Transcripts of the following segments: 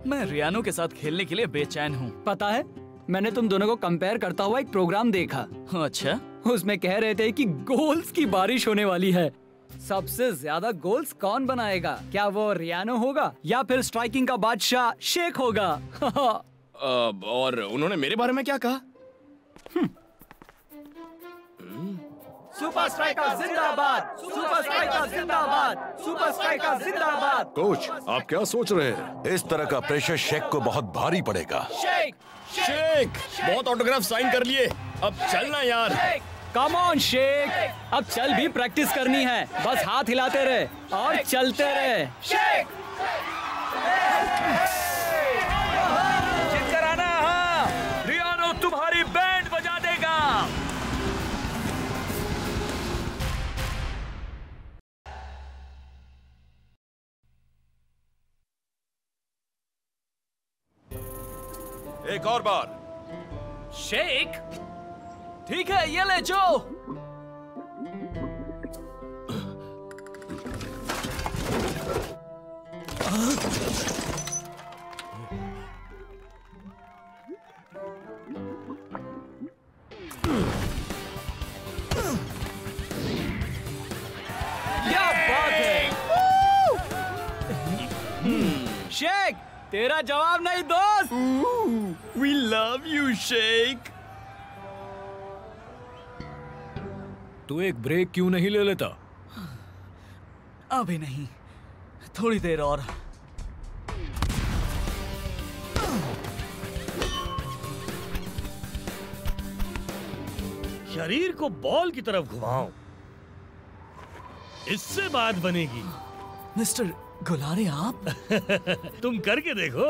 मैं रियानो के साथ खेलने के लिए बेचैन हूँ। पता है, मैंने तुम दोनों को कंपेयर करता हुआ एक प्रोग्राम देखा। अच्छा? उसमें कह रहे थे कि गोल्स की बारिश होने वाली है। सबसे ज्यादा गोल्स कौन बनाएगा? क्या वो रियानो होगा या फिर स्ट्राइकिंग का बादशाह शेख होगा? और उन्होंने मेरे बारे में क्या कहा? सुपर स्ट्राइकर जिंदाबाद! सुपर स्ट्राइकर जिंदाबाद! सुपर स्ट्राइकर जिंदाबाद! कोच, आप क्या सोच रहे हैं? इस तरह का प्रेशर शेख को बहुत भारी पड़ेगा। शेख! शेख, बहुत ऑटोग्राफ साइन कर लिए, अब चलना यार। कम ऑन शेख, अब चल भी प्रैक्टिस करनी है। बस हाथ हिलाते रहे और चलते रहे। शेख! जीतकर आना। हाँ, रियानो तुम्हारी बैंड बजा देगा। एक और बार। शेख, ठीक है, ये ले जो। क्या बात है! शेख, तेरा जवाब नहीं दोस्त। We love you, Sheikh. तू एक ब्रेक क्यों नहीं ले लेता? अभी नहीं, थोड़ी देर और। शरीर को बॉल की तरफ घुमाओ, इससे बात बनेगी। मिस्टर गुलारे, आप तुम करके देखो।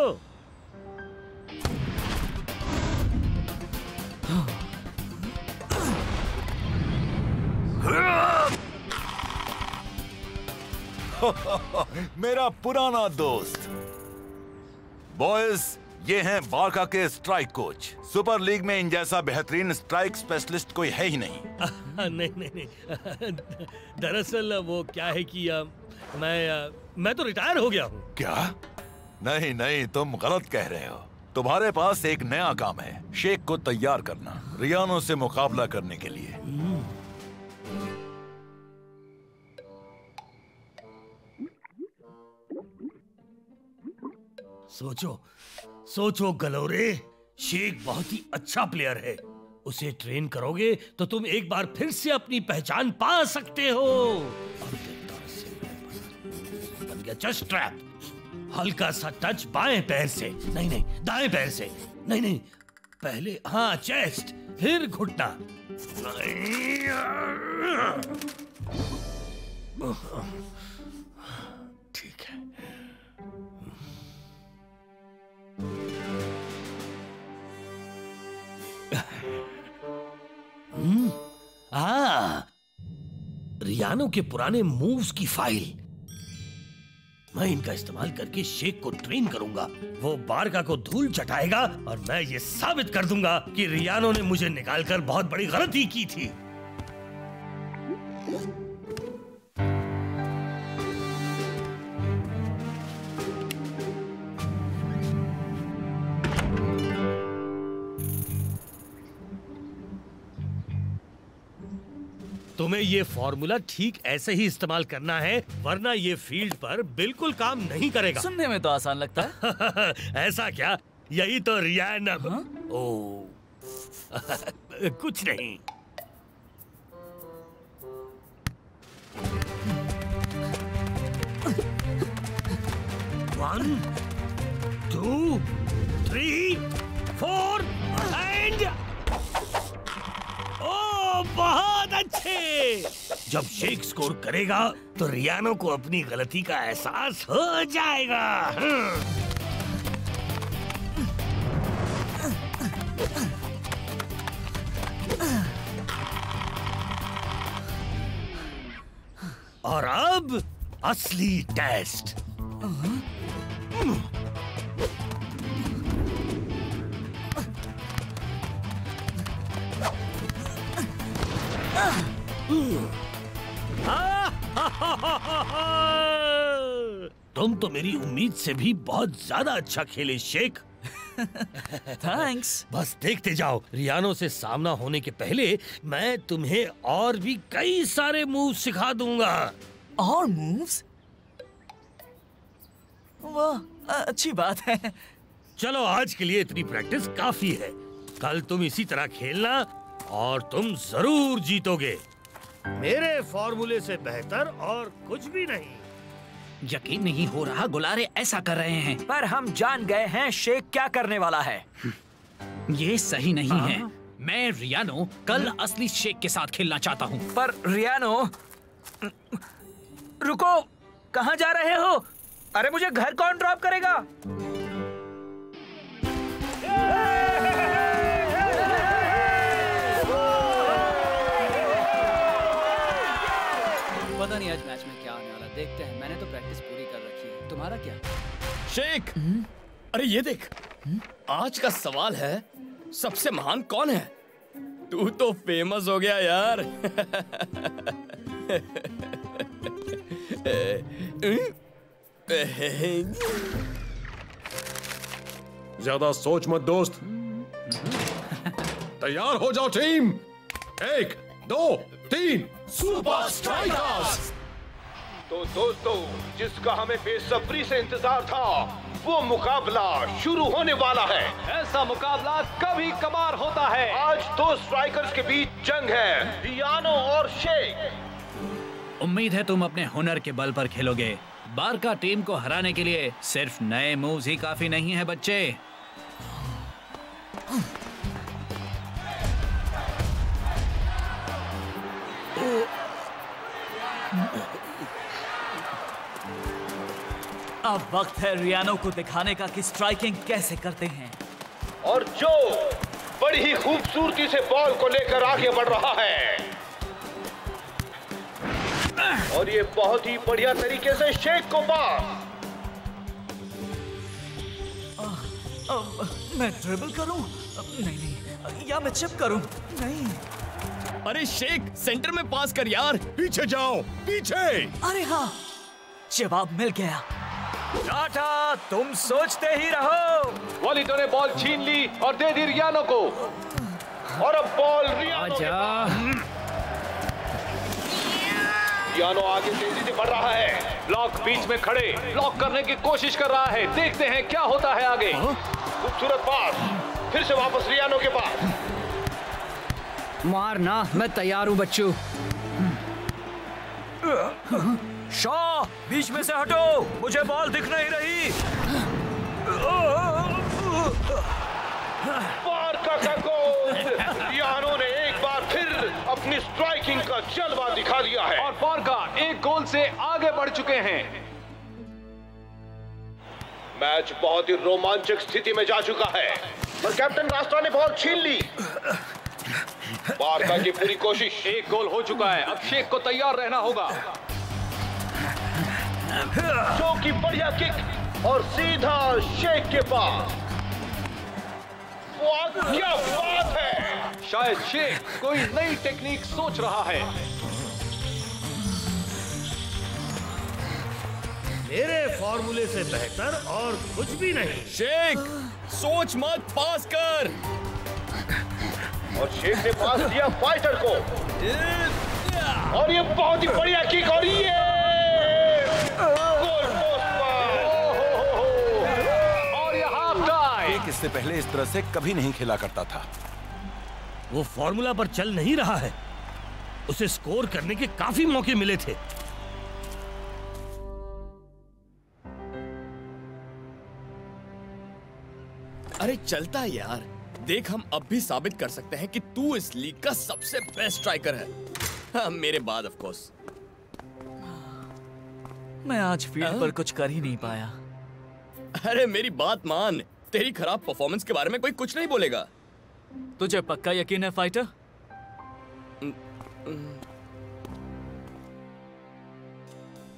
मेरा पुराना दोस्त। बॉयज, ये हैं बारका के स्ट्राइक कोच। सुपर लीग में इन जैसा बेहतरीन स्ट्राइक स्पेशलिस्ट कोई है ही नहीं। नहीं नहीं नहीं, दरअसल वो क्या है कि मैं तो रिटायर हो गया हूँ। क्या? नहीं नहीं, तुम गलत कह रहे हो। तुम्हारे पास एक नया काम है, शेख को तैयार करना रियानो से मुकाबला करने के लिए। सोचो सोचो गलोरे, शेख बहुत ही अच्छा प्लेयर है। उसे ट्रेन करोगे तो तुम एक बार फिर से अपनी पहचान पा सकते हो। बन गया चेस्ट ट्रैप। हल्का सा टच बाएं पैर से, नहीं नहीं दाएं पैर से, नहीं नहीं पहले हाँ चेस्ट, फिर घुटना। ठीक है। रियानो के पुराने मूव्स की फाइल। मैं इनका इस्तेमाल करके शेख को ट्रेन करूंगा। वो बारका को धूल चटाएगा और मैं ये साबित कर दूंगा कि रियानो ने मुझे निकालकर बहुत बड़ी गलती की थी। तुम्हें ये फॉर्मूला ठीक ऐसे ही इस्तेमाल करना है, वरना ये फील्ड पर बिल्कुल काम नहीं करेगा। सुनने में तो आसान लगता है। ऐसा क्या? यही तो रियानो। ओ कुछ नहीं। One, 2, 3, 4 एंड ओ बहुत अच्छे। जब शेख स्कोर करेगा तो रियानो को अपनी गलती का एहसास हो जाएगा। और अब असली टेस्ट। तुम तो मेरी उम्मीद से भी बहुत ज्यादा अच्छा खेले शेख। थैंक्स। बस देखते जाओ, रियानो से सामना होने के पहले मैं तुम्हें और भी कई सारे मूव सिखा दूंगा। और मूव्स? वाह, अच्छी बात है। चलो आज के लिए इतनी प्रैक्टिस काफी है। कल तुम इसी तरह खेलना और तुम जरूर जीतोगे। मेरे फॉर्मूले से बेहतर और कुछ भी नहीं। यकीन नहीं हो रहा गुलारे ऐसा कर रहे हैं। पर हम जान गए हैं शेख क्या करने वाला है। ये सही नहीं है। मैं रियानो कल असली शेख के साथ खेलना चाहता हूँ। पर रियानो, रुको, कहाँ जा रहे हो? अरे मुझे घर कौन ड्रॉप करेगा? पता नहीं आज मैच में क्या होने वाला, देखते हैं। मैंने तो प्रैक्टिस पूरी कर रखी है। तुम्हारा क्या? शेख, अरे ये देख, आज का सवाल है सबसे महान कौन है? तू तो फेमस हो गया यार। ज्यादा सोच मत दोस्त। तैयार हो जाओ टीम। 1 2 3 super strikers. तो दोस्तों, जिसका हमें बेसब्री से इंतजार था, वो मुकाबला शुरू होने वाला है। ऐसा मुकाबला कभी कभार होता है। आज दो स्ट्राइकर्स के बीच जंग है, रियानो और शेख। उम्मीद है तुम अपने हुनर के बल पर खेलोगे। बारका टीम को हराने के लिए सिर्फ नए मूव्स ही काफी नहीं है बच्चे। अब वक्त है रियानो को दिखाने का कि स्ट्राइकिंग कैसे करते हैं। और जो बड़ी ही खूबसूरती से बॉल को लेकर आगे बढ़ रहा है, और ये बहुत ही बढ़िया तरीके से शेख को पास। मैं ड्रिबल करूं? नहीं, या मैं चिप करूं? नहीं। अरे शेख, सेंटर में पास कर यार। पीछे जाओ, पीछे। अरे हाँ, जवाब मिल गया। टाटा, तुम सोचते ही रहो। वॉलिटो ने बॉल छीन ली और दे दी रियानो को, और अब बॉल रियानो आगे तेजी से बढ़ रहा है। ब्लॉक बीच में खड़े ब्लॉक करने की कोशिश कर रहा है। देखते हैं क्या होता है आगे। खूबसूरत पास, फिर से वापस रियानो के पास। मारना, मैं तैयार हूँ बच्चों। शॉ, बीच में से हटो, मुझे बॉल दिख नहीं रही। बारका का गोल। रियानो ने एक बार फिर अपनी स्ट्राइकिंग का जलवा दिखा दिया है, और बारका एक गोल से आगे बढ़ चुके हैं। मैच बहुत ही रोमांचक स्थिति में जा चुका है, पर कैप्टन रास्ता ने बॉल छीन ली। बारका की पूरी कोशिश। एक गोल हो चुका है, अब शेख को तैयार रहना होगा। शो की बढ़िया किक और सीधा शेख के पास। क्या बात है! शायद शेख कोई नई टेक्निक सोच रहा है। मेरे फॉर्मूले से बेहतर और कुछ भी नहीं। शेख, सोच मत, पास कर। और शेख ने पास दिया फाइटर को, और ये बहुत ही बढ़िया किक, और ये गोल पोस्ट पर। और ये हाफ टाइम। शेख इससे पहले इस तरह से कभी नहीं खेला करता था। वो फॉर्मूला पर चल नहीं रहा है। उसे स्कोर करने के काफी मौके मिले थे। अरे चलता है यार। देख, हम अब भी साबित कर सकते हैं कि तू इस लीग का सबसे बेस्ट स्ट्राइकर है। हाँ, मेरे बाद ऑफ कोर्स। मैं आज फील्ड पर कुछ कर ही नहीं पाया। अरे मेरी बात मान, तेरी खराब परफॉर्मेंस के बारे में कोई कुछ नहीं बोलेगा। तुझे पक्का यकीन है फाइटर?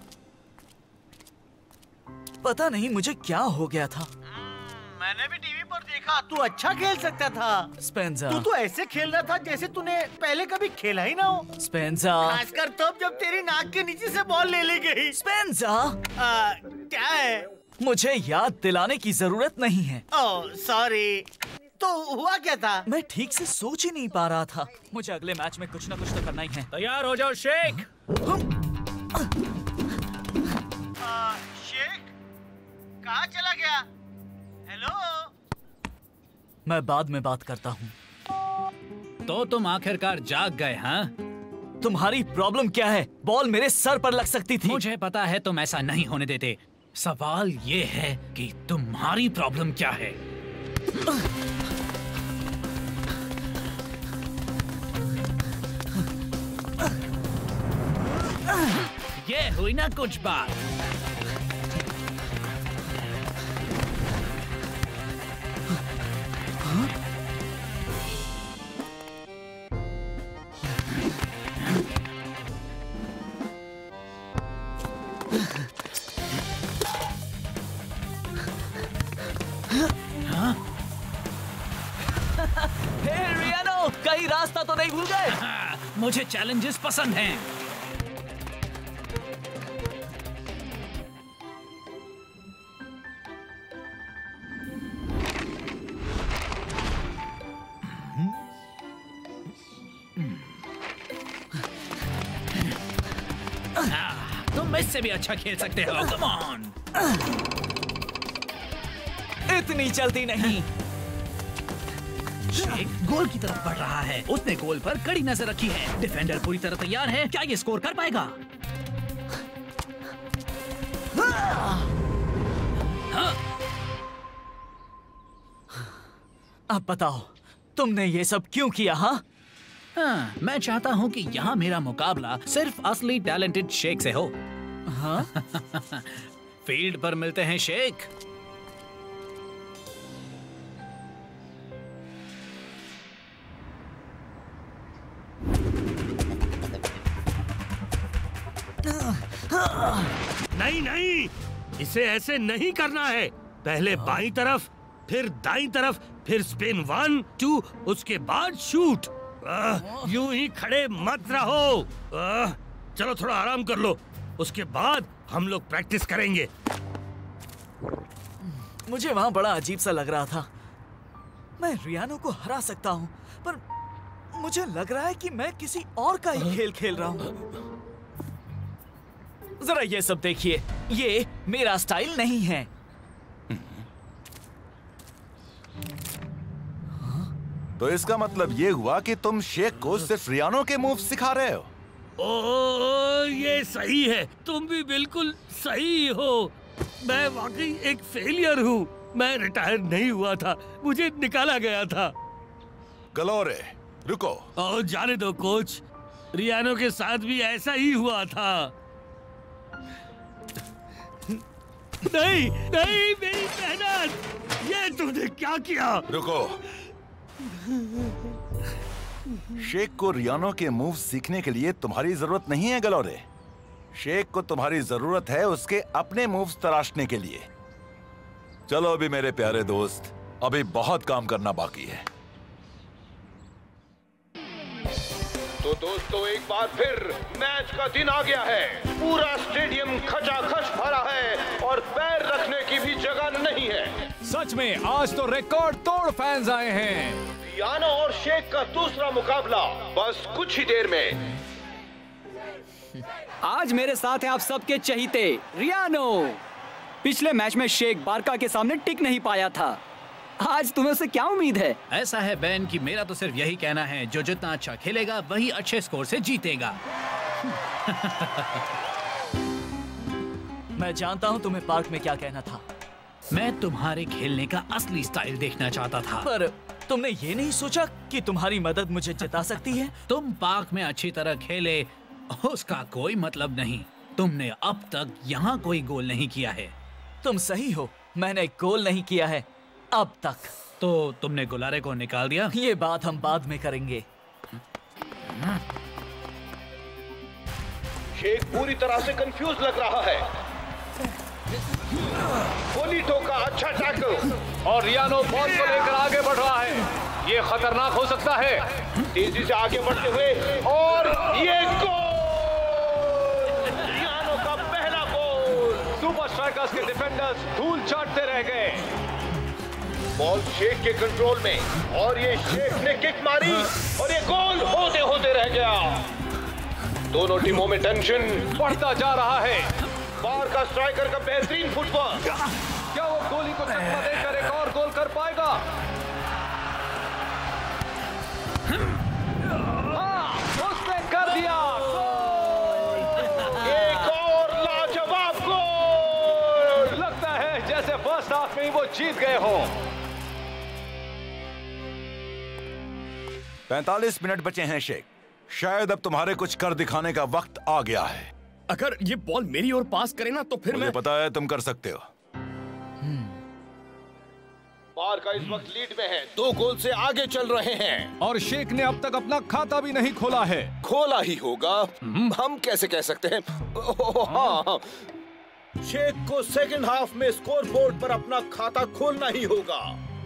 पता नहीं मुझे क्या हो गया था। मैंने भी टीवी पर और देखा तू अच्छा खेल सकता था। स्पेंसर, तू तो ऐसे खेल रहा था जैसे तूने पहले कभी खेला ही ना हो। स्पेंसर, खासकर तब जब तेरी नाक के नीचे से बॉल ले ली गई। स्पेंसर, क्या है? मुझे याद दिलाने की जरूरत नहीं है। Oh sorry. तो हुआ क्या था? मैं ठीक से सोच ही नहीं पा रहा था। मुझे अगले मैच में कुछ ना कुछ तो करना ही है। तैयार हो जाओ शेख। शेख कहाँ चला गया? हेलो। मैं बाद में बात करता हूँ। तो तुम आखिरकार जाग गए, हाँ? तुम्हारी प्रॉब्लम क्या है? बॉल मेरे सर पर लग सकती थी। मुझे पता है तुम ऐसा नहीं होने देते। सवाल ये है कि तुम्हारी प्रॉब्लम क्या है? ये हुई ना कुछ बात। रियानो, कहीं रास्ता तो नहीं भूल गए? मुझे चैलेंजेस पसंद हैं। तुम इससे भी अच्छा खेल सकते हो। Come on. इतनी जल्दी नहीं। शेख गोल की तरफ बढ़ रहा है। उसने गोल पर कड़ी नजर रखी है। डिफेंडर पूरी तरह तैयार है। क्या ये स्कोर कर पाएगा? अब बताओ, तुमने ये सब क्यों किया? हाँ, मैं चाहता हूँ कि यहाँ मेरा मुकाबला सिर्फ असली टैलेंटेड शेख से हो। हाँ? फील्ड पर मिलते हैं शेख। नहीं नहीं, इसे ऐसे नहीं करना है। पहले बाईं तरफ, फिर दाईं तरफ, फिर स्पिन 1 2, उसके बाद शूट। यूं ही खड़े मत रहो। चलो थोड़ा आराम कर लो, उसके बाद हम लोग प्रैक्टिस करेंगे। मुझे वहाँ बड़ा अजीब सा लग रहा था। मैं रियानो को हरा सकता हूँ, पर मुझे लग रहा है कि मैं किसी और का ही खेल खेल रहा हूँ। जरा ये सब देखिए, ये मेरा स्टाइल नहीं है। तो इसका मतलब ये हुआ कि तुम शेख को सिर्फ रियानो के मूव सिखा रहे हो? ओ, ये सही है। तुम भी बिल्कुल सही हो। मैं वाकई एक फेलियर हूँ। मैं रिटायर नहीं हुआ था, मुझे निकाला गया था। गलोरे, रुको। और जाने दो कोच, रियानो के साथ भी ऐसा ही हुआ था। नहीं नहीं, मेरी मेहनत, ये तुमने क्या किया? रुको। शेख को रियानो के मूव सीखने के लिए तुम्हारी जरूरत नहीं है गलोरे। शेख को तुम्हारी जरूरत है उसके अपने मूव्स तराशने के लिए। चलो अभी मेरे प्यारे दोस्त, अभी बहुत काम करना बाकी है। तो दोस्तों, एक बार फिर मैच का दिन आ गया है। पूरा स्टेडियम खचाखच भरा है और पैर रखने की भी जगह नहीं है। सच में आज तो रिकॉर्ड तोड़ फैंस आए हैं। रियानो और शेख का दूसरा मुकाबला बस कुछ ही देर में। आज मेरे साथ है आप सबके चहीते रियानो। पिछले मैच में शेख बारका के सामने टिक नहीं पाया था। आज तुम्हें उससे क्या उम्मीद है? ऐसा है बेन कि मेरा तो सिर्फ यही कहना है, जो जितना अच्छा खेलेगा वही अच्छे स्कोर से जीतेगा। मैं जानता हूँ तुम्हें पार्क में क्या कहना था। मैं तुम्हारे खेलने का असली स्टाइल देखना चाहता था। पर तुमने ये नहीं सोचा कि तुम्हारी मदद मुझे जिता सकती है? तुम पार्क में अच्छी तरह खेले, उसका कोई मतलब नहीं। तुमने अब तक यहाँ कोई गोल नहीं किया है। तुम सही हो, मैंने गोल नहीं किया है अब तक। तो तुमने गुलारे को निकाल दिया? ये बात हम बाद में करेंगे। शेख पूरी तरह से कंफ्यूज लग रहा है। गोली ठोका, अच्छा टैकल। निकल और रियानो बॉल को लेकर आगे बढ़ रहा है। ये खतरनाक हो सकता है। तेजी से आगे बढ़ते हुए और ये गोल! रियानो का पहला गोल। सुपर स्ट्राइकर्स के डिफेंडर्स धूल चाटते रह गए। बॉल शेख के कंट्रोल में और ये शेख ने किक मारी और ये गोल होते होते रह गया। दोनों टीमों में टेंशन बढ़ता जा रहा है। बारका स्ट्राइकर का बेहतरीन फुटबॉल, क्या वो गोली को चकमा देकर एक और गोल कर पाएगा? हाँ, उसने कर दिया। एक और लाजवाब गोल। लगता है जैसे फर्स्ट हाफ में ही वो जीत गए हो। 45 मिनट बचे हैं शेख। शायद अब तुम्हारे कुछ कर दिखाने का वक्त आ गया है। अगर ये बॉल मेरी ओर पास करे ना तो फिर मुझे मैं पता है तुम कर सकते हो। बारका इस वक्त लीड में है, 2 गोल से आगे चल रहे हैं। और शेख ने अब तक अपना खाता भी नहीं खोला है। खोला ही होगा, हम कैसे कह सकते हैं? हाँ, शेख को सेकंड हाफ में स्कोर बोर्ड पर अपना खाता खोलना ही होगा।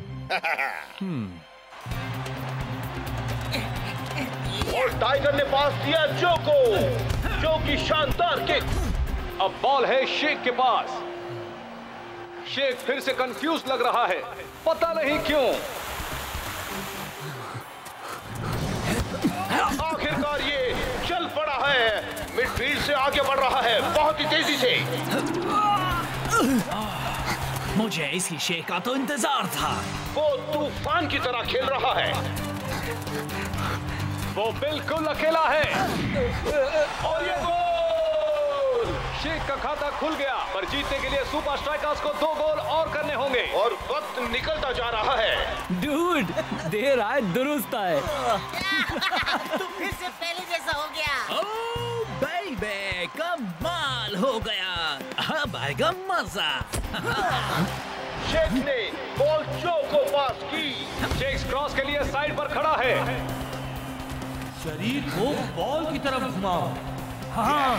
और टाइगर ने पास दिया जो की शानदार किक। अब बॉल है शेख के पास। शेख फिर से कंफ्यूज लग रहा है, पता नहीं क्यों। आखिरकार ये चल पड़ा है, मिडफील्ड से आगे बढ़ रहा है बहुत ही तेजी से। मुझे इसी शेख का तो इंतजार था। वो तूफान की तरह खेल रहा है। वो बिल्कुल अकेला है और ये गोल! शेख का खाता खुल गया, पर जीतने के लिए सुपर स्ट्राइकर्स को 2 गोल और करने होंगे और वक्त निकलता जा रहा है। डूड, देर आए दुरुस्त आए। तू फिर से पहले जैसा हो गया। ओह बेबी, कमाल हो गया। अब आएगा मजा। शेख ने बॉल जो को पास की। शेख क्रॉस के लिए साइड पर खड़ा है। शरीर को बॉल की तरफ घुमाओ। हाँ।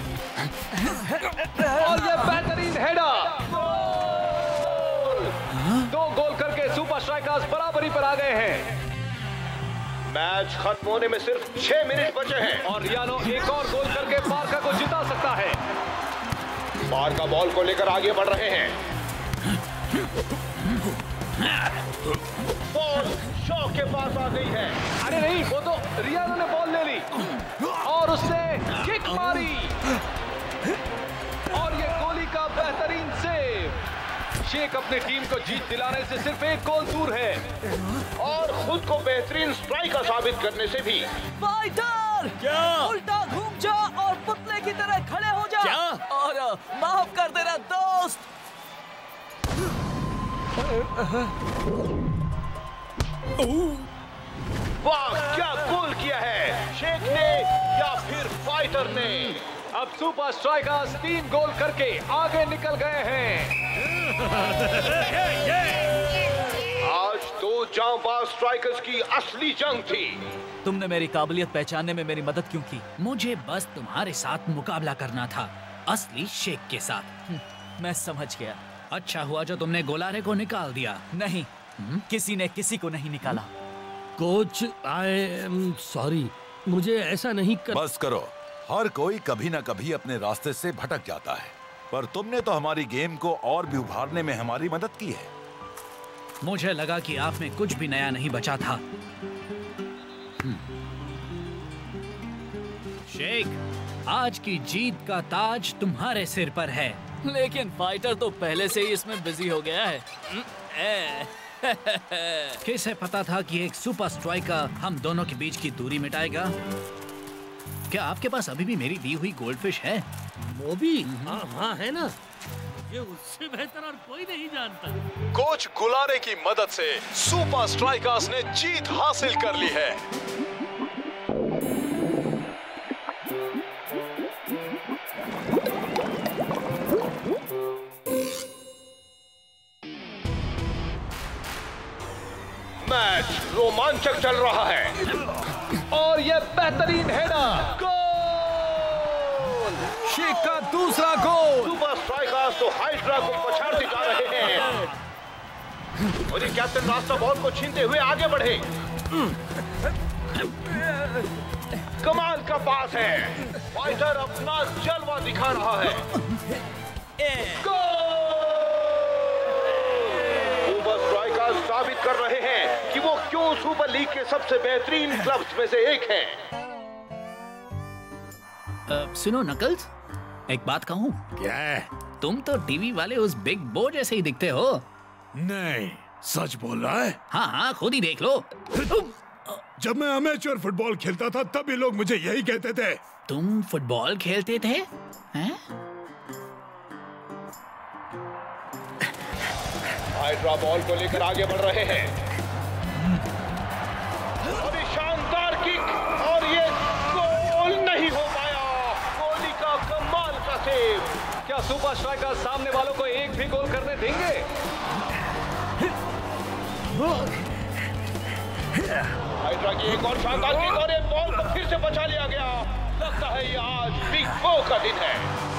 और ये बेहतरीन हेडर। 2 गोल करके सुपर स्ट्राइकर्स बराबरी पर आ गए हैं। मैच खत्म होने में सिर्फ 6 मिनट बचे हैं और रियानो एक और गोल करके बारका को जिता सकता है। बारका बॉल को लेकर आगे बढ़ रहे हैं। बॉल शॉ के पास आ गई है। अरे नहीं, वो तो रियानो ने बॉल ले ली और उसने किक मारी और ये गोली का बेहतरीन सेव। शेख अपनी टीम को जीत दिलाने से सिर्फ 1 गोल दूर है और खुद को बेहतरीन स्ट्राइकर साबित करने से भी। फाइटर! क्या? उल्टा घूम जा और पुतले की तरह खड़े हो जा। क्या? और माफ कर देना दोस्त। वाह, क्या गोल किया है शेख ने या फिर फाइटर ने। अब सुपर स्ट्राइकर्स 3 गोल करके आगे निकल गए हैं। आज 2 जांबाज स्ट्राइकर्स की असली जंग थी। तुमने मेरी काबिलियत पहचानने में मेरी मदद क्यों की? मुझे बस तुम्हारे साथ मुकाबला करना था, असली शेख के साथ। मैं समझ गया। अच्छा हुआ जो तुमने गोलारे को निकाल दिया। नहीं, किसी ने किसी को नहीं निकाला। कोच, आई एम सॉरी, मुझे ऐसा नहीं कर। बस करो, हर कोई कभी ना कभी अपने रास्ते से भटक जाता है, पर तुमने तो हमारी गेम को और भी उभारने में हमारी मदद की है। मुझे लगा कि आप में कुछ भी नया नहीं बचा था। शेख, आज की जीत का ताज तुम्हारे सिर पर है। लेकिन फाइटर तो पहले से ही इसमें बिजी हो गया है। किसे पता था कि एक सुपर स्ट्राइकर हम दोनों के बीच की दूरी मिटाएगा? क्या आपके पास अभी भी मेरी दी हुई गोल्डफिश है? वो भी? हाँ है ना। ये उससे बेहतर और कोई नहीं जानता। कोच गुलारे की मदद से सुपर स्ट्राइकर्स ने जीत हासिल कर ली है। मैच रोमांचक चल रहा है और यह बेहतरीन हेडर। गोल! शेख का दूसरा गोल। सुपर स्ट्राइकर्स तो हाइड्रा को पछाड़ते जा रहे हैं। और ये कैप्टन रास्ता बॉल को छीनते हुए आगे बढ़े। कमाल का पास है, फाइटर अपना जलवा दिखा रहा है। सुपर स्ट्राइकर्स साबित कर रहे हैं कि वो क्यों सुपर लीग के सबसे बेहतरीन क्लब्स में से एक हैं। सुनो नकल्स, एक बात कहूँ? क्या है? तुम तो टीवी वाले उस बिग बो जैसे ही दिखते हो। नहीं, सच बोल रहा है? हाँ हाँ, खुद ही देख लो। जब मैं अमेचर फुटबॉल खेलता था तब ये लोग मुझे यही कहते थे। तुम फुटबॉल खेलते थे? हैं? हाइड्रा बॉल को लेकर आगे बढ़ रहे हैं और ये शानदार किक, और ये गोल नहीं हो पाया। कोहली का कमाल का सेव। क्या सुपर स्ट्राइकर सामने वालों को एक भी गोल करने देंगे? हाइड्रा की एक और शानदार किक, और एक बॉल को फिर से बचा लिया गया। लगता है ये आज बिग बो का दिन है।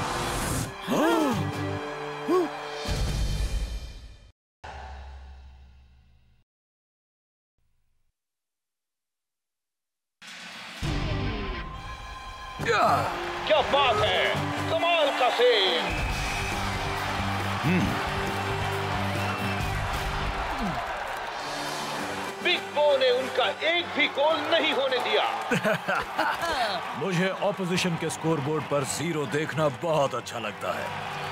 क्या बात है, कमाल का सेव। बिग बो ने उनका एक भी गोल नहीं होने दिया। मुझे ऑपोजिशन के स्कोरबोर्ड पर 0 देखना बहुत अच्छा लगता है।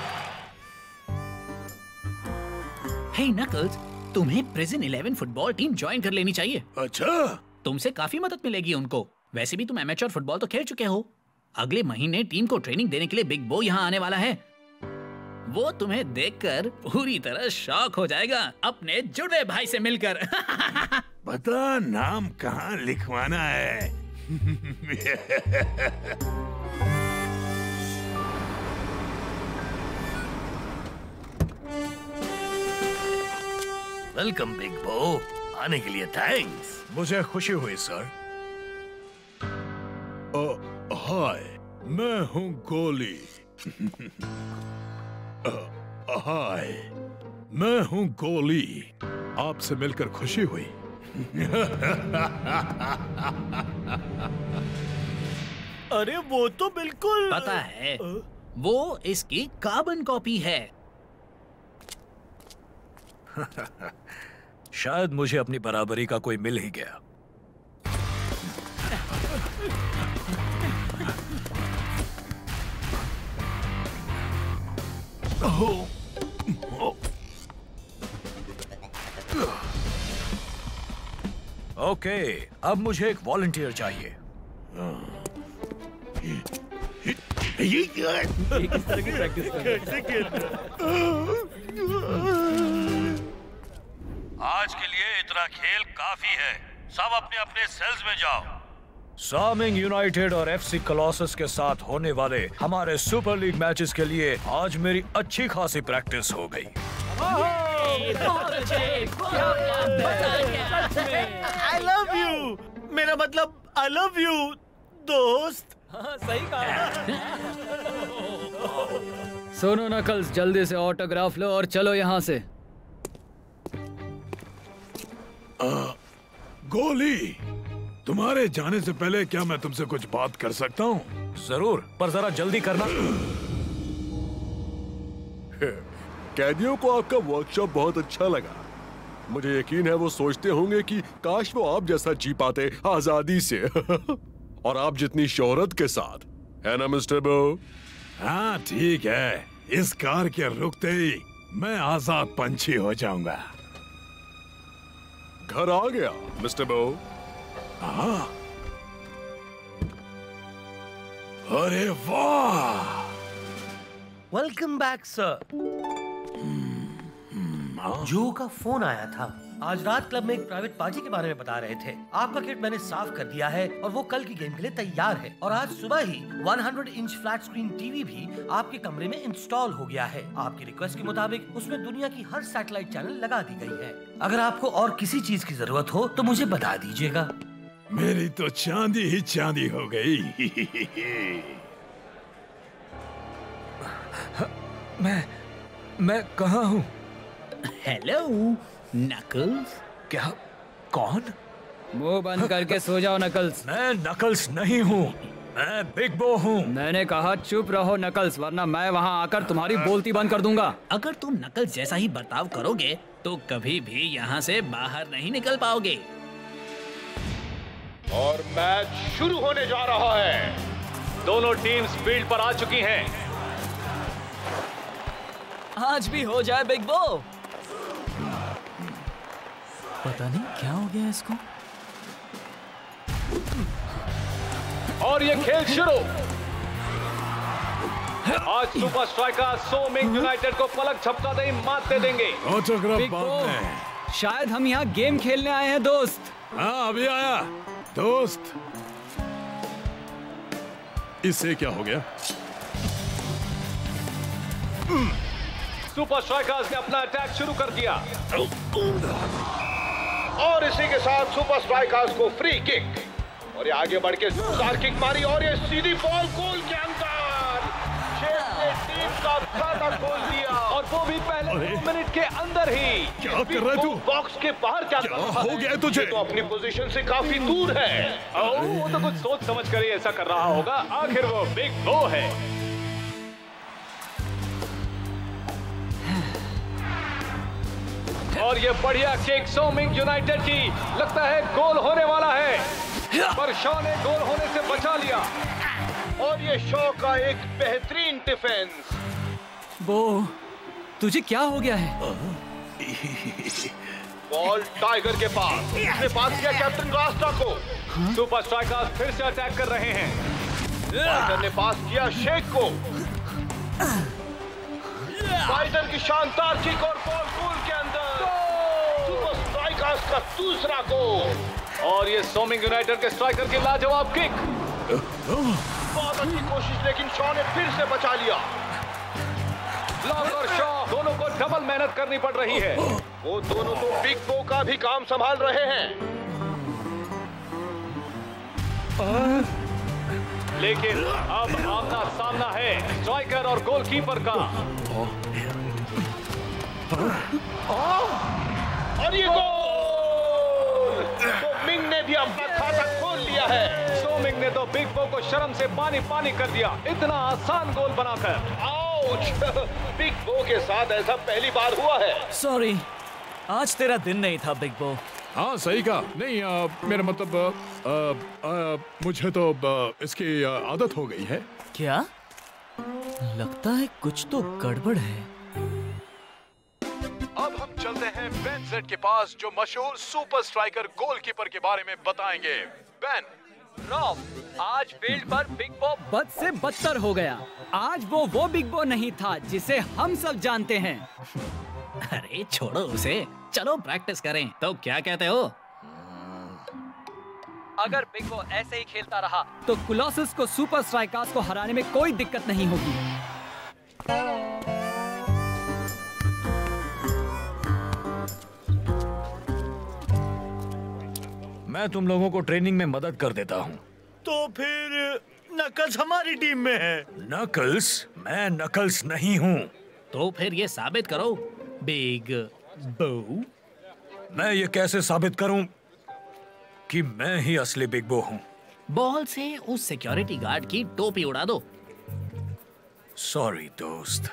हे नकल्स, तुम्हें प्रिजन 11 फुटबॉल टीम ज्वाइन कर लेनी चाहिए। अच्छा? तुमसे काफी मदद मिलेगी उनको। वैसे भी तुम एमेचर फुटबॉल तो खेल चुके हो। अगले महीने टीम को ट्रेनिंग देने के लिए बिग बो यहाँ आने वाला है। वो तुम्हें देखकर पूरी तरह शॉक हो जाएगा अपने जुड़वे भाई से मिलकर। बता नाम कहाँ लिखवाना है? वेलकम बिग बो, आने के लिए थैंक्स। मुझे खुशी हुई सर। हाय, मैं हूँ गोली। हाय, मैं हूँ गोली। आपसे मिलकर खुशी हुई। अरे वो तो बिल्कुल पता है, वो इसकी कार्बन कॉपी है। शायद मुझे अपनी बराबरी का कोई मिल ही गया। ओके, अब मुझे एक वॉलंटियर चाहिए। ये किस तरह की प्रैक्टिस आज के लिए इतना खेल काफी है। सब अपने अपने सेल्स में जाओ। सामिंग यूनाइटेड और एफसी कॉलोसस के साथ होने वाले हमारे सुपर लीग मैचेस के लिए आज मेरी अच्छी खासी प्रैक्टिस हो गई। आई लव यू, मेरा मतलब आई लव यू दोस्त। सही कहा। सुनो नकल्स, जल्दी से ऑटोग्राफ लो और चलो यहाँ से। गोली, तुम्हारे जाने से पहले क्या मैं तुमसे कुछ बात कर सकता हूँ? जरूर, पर जरा जल्दी करना। कैदियों को आपका वर्कशॉप बहुत अच्छा लगा। मुझे यकीन है वो सोचते होंगे कि काश वो आप जैसा जी पाते आजादी से। और आप जितनी शोहरत के साथ, है ना मिस्टर बो? हाँ ठीक है, इस कार के रुकते ही मैं आजाद पंछी हो जाऊंगा। घर आ गया मिस्टर बो। हाँ, अरे वाह। Welcome back sir. जो का फोन आया था। आज रात क्लब में एक प्राइवेट पार्टी के बारे में बता रहे थे। आपका किट मैंने साफ कर दिया है और वो कल की गेम के लिए तैयार है। और आज सुबह ही 100 इंच फ्लैट स्क्रीन टीवी भी आपके कमरे में इंस्टॉल हो गया है। आपकी रिक्वेस्ट के मुताबिक उसमें दुनिया की हर सैटेलाइट चैनल लगा दी गई है। अगर आपको और किसी चीज की जरूरत हो तो मुझे बता दीजिएगा। मेरी तो चांदी ही चांदी हो गई। मैं कहाँ हूँ? Hello Knuckles. क्या? कौन? मुंह बंद करके सो जाओ नकल्स। मैं नकल्स नहीं हूँ, मैं बिग बो हूँ। मैंने कहा चुप रहो नकल्स, वरना मैं वहाँ आकर तुम्हारी बोलती बंद कर दूंगा। अगर तुम नकल्स जैसा ही बर्ताव करोगे तो कभी भी यहाँ से बाहर नहीं निकल पाओगे। और मैच शुरू होने जा रहा है। दोनों टीम्स फील्ड पर आ चुकी हैं। आज भी हो जाए बिग बो। पता नहीं क्या हो गया इसको। और ये खेल शुरू। आज सुपर स्ट्राइकर सोमिंग यूनाइटेड को पलक झपकाते ही मात दे देंगे। बिग बो, शायद हम यहाँ गेम खेलने आए हैं दोस्त। हाँ अभी आया दोस्त। इससे क्या हो गया? सुपर स्ट्राइकर्स ने अपना अटैक शुरू कर दिया और इसी के साथ सुपर स्ट्राइकर्स को फ्री किक और ये आगे बढ़ के जोरदार किक मारी और ये सीधी बॉल गोल के अंदर। शेख ने टीम का खाता खोल दिया और वो भी पहले 2 मिनट के अंदर ही। क्या कर रहा है तू? बॉक्स के बाहर क्या हो गया तुझे? तो अपनी पोजीशन से काफी दूर है। वो तो कुछ सोच समझ कर ही ऐसा कर रहा होगा, आखिर वो बिग बो है। और ये बढ़िया किक सोमिंग यूनाइटेड की, लगता है गोल होने वाला है, पर शॉ ने गोल होने से बचा लिया और ये शॉ का एक बेहतरीन डिफेंस। वो तुझे क्या हो गया है? बॉल टाइगर के पास, उसने पास किया कैप्टन रास्ता को। सुपर स्ट्राइकर्स फिर से अटैक कर रहे हैं। टाइगर ने पास किया शेख को। टाइगर की शानदार किक और बॉल गोल के अंदर। सुपर स्ट्राइकर्स का दूसरा गोल और ये सोमिंग यूनाइटेड के स्ट्राइकर की लाजवाब किक। बहुत अच्छी कोशिश, लेकिन शॉ ने फिर से बचा लिया। ब्लॉक और शॉ दोनों को डबल मेहनत करनी पड़ रही है। वो दोनों तो बिग बो का भी काम संभाल रहे हैं, लेकिन अब आमना सामना है स्ट्राइकर और गोलकीपर का। और ये गोल! तो मिंग ने भी अपना खाता खोल लिया है। सोमिंग ने तो बिग बो को शर्म से पानी पानी कर दिया, इतना आसान गोल बनाकर। आउच! बिग बो के साथ ऐसा पहली बार हुआ है। सॉरी, आज तेरा दिन नहीं था बिग बो। हाँ सही कहा। नहीं मेरा मतलब मुझे तो इसकी आदत हो गई है। क्या? लगता है कुछ तो गड़बड़ है। अब हम चलते हैं बेन जेड के पास, जो मशहूर सुपर स्ट्राइकर गोलकीपर के बारे में बताएंगे। बेन। रॉब, आज फील्ड पर बिग बो बद से बदतर हो गया। आज वो बिग बो नहीं था जिसे हम सब जानते हैं। अरे छोड़ो उसे, चलो प्रैक्टिस करें। तो क्या कहते हो? अगर बिग बो ऐसे ही खेलता रहा तो कोलोसस को सुपर स्ट्राइकर्स को हराने में कोई दिक्कत नहीं होगी। मैं तुम लोगों को ट्रेनिंग में मदद कर देता हूँ। तो फिर नकल्स हमारी टीम में है। नकल्स? मैं नकल्स नहीं हूँ। तो फिर ये साबित करो बिग बो। मैं ये कैसे साबित करूं कि मैं ही असली बिग बो हूं? बॉल से उस सिक्योरिटी गार्ड की टोपी उड़ा दो। सॉरी दोस्त।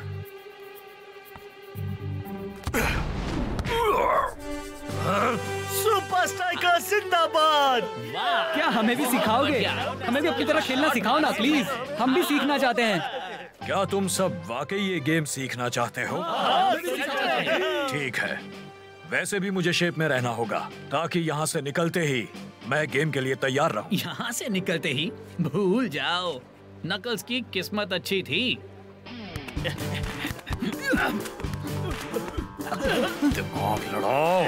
सुपर स्ट्राइकर जिंदाबाद। क्या हमें भी सिखाओगे? हमें भी अपनी तरह खेलना सिखाओ ना प्लीज, हम भी सीखना चाहते हैं। क्या तुम सब वाकई ये गेम सीखना चाहते हो? ठीक है, वैसे भी मुझे शेप में रहना होगा ताकि यहाँ से निकलते ही मैं गेम के लिए तैयार रहूं। यहाँ से निकलते ही भूल जाओ, नकल्स की किस्मत अच्छी थी। दिमाग लड़ाओ।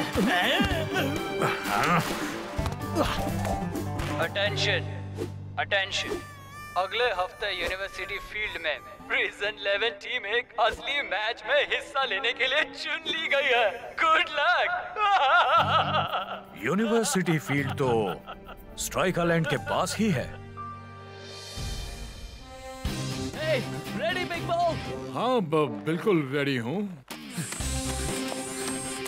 Attention, attention. अगले हफ्ते यूनिवर्सिटी फील्ड में प्रिजन 11 टीम एक असली मैच में हिस्सा लेने के लिए चुन ली गई है। Good luck. यूनिवर्सिटी फील्ड तो स्ट्राइक आइलैंड के पास ही है। रेडी बिग बो? हाँ बिल्कुल रेडी हूँ।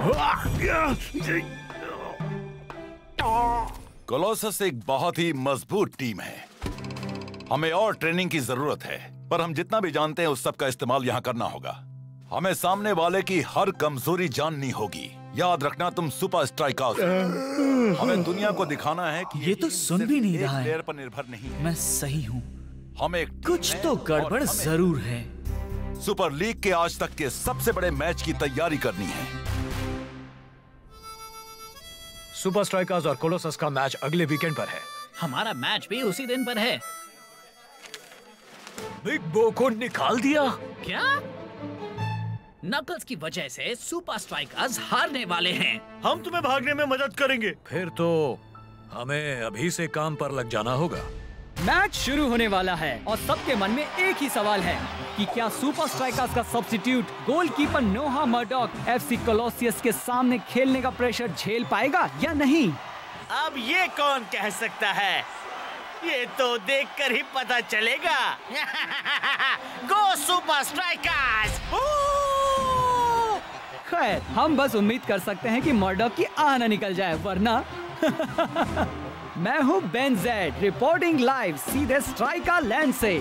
कोलोसस एक बहुत ही मजबूत टीम है। हमें और ट्रेनिंग की जरूरत है, पर हम जितना भी जानते हैं उस सब का इस्तेमाल यहाँ करना होगा। हमें सामने वाले की हर कमजोरी जाननी होगी। याद रखना तुम सुपर स्ट्राइकर्स हो। हमें दुनिया को दिखाना है कि ये तो सुन भी नहीं रहा है। प्लेयर पर निर्भर नहीं है। मैं सही हूँ। हम एक कुछ तो गड़बड़ जरूर है। सुपर लीग के आज तक के सबसे बड़े मैच की तैयारी करनी है। सुपर स्ट्राइकर्स और कोलोसस का मैच अगले वीकेंड पर है। हमारा मैच भी उसी दिन पर है। बिग बो को निकाल दिया क्या? नकल्स की वजह से सुपर स्ट्राइकर्स हारने वाले हैं। हम तुम्हें भागने में मदद करेंगे। फिर तो हमें अभी से काम पर लग जाना होगा। मैच शुरू होने वाला है और सबके मन में एक ही सवाल है कि क्या सुपर स्ट्राइकर्स का substitute goalkeeper Noah Murdock FC Colossus के सामने खेलने का प्रेशर झेल पाएगा या नहीं। अब ये कौन कह सकता है? ये तो देखकर ही पता चलेगा। Go super strikers! खैर, हम बस उम्मीद कर सकते हैं कि मर्डॉक की आह न निकल जाए, वरना मैं हूँ बेन जेड, रिपोर्टिंग लाइव सीधे स्ट्राइकर लैंड से।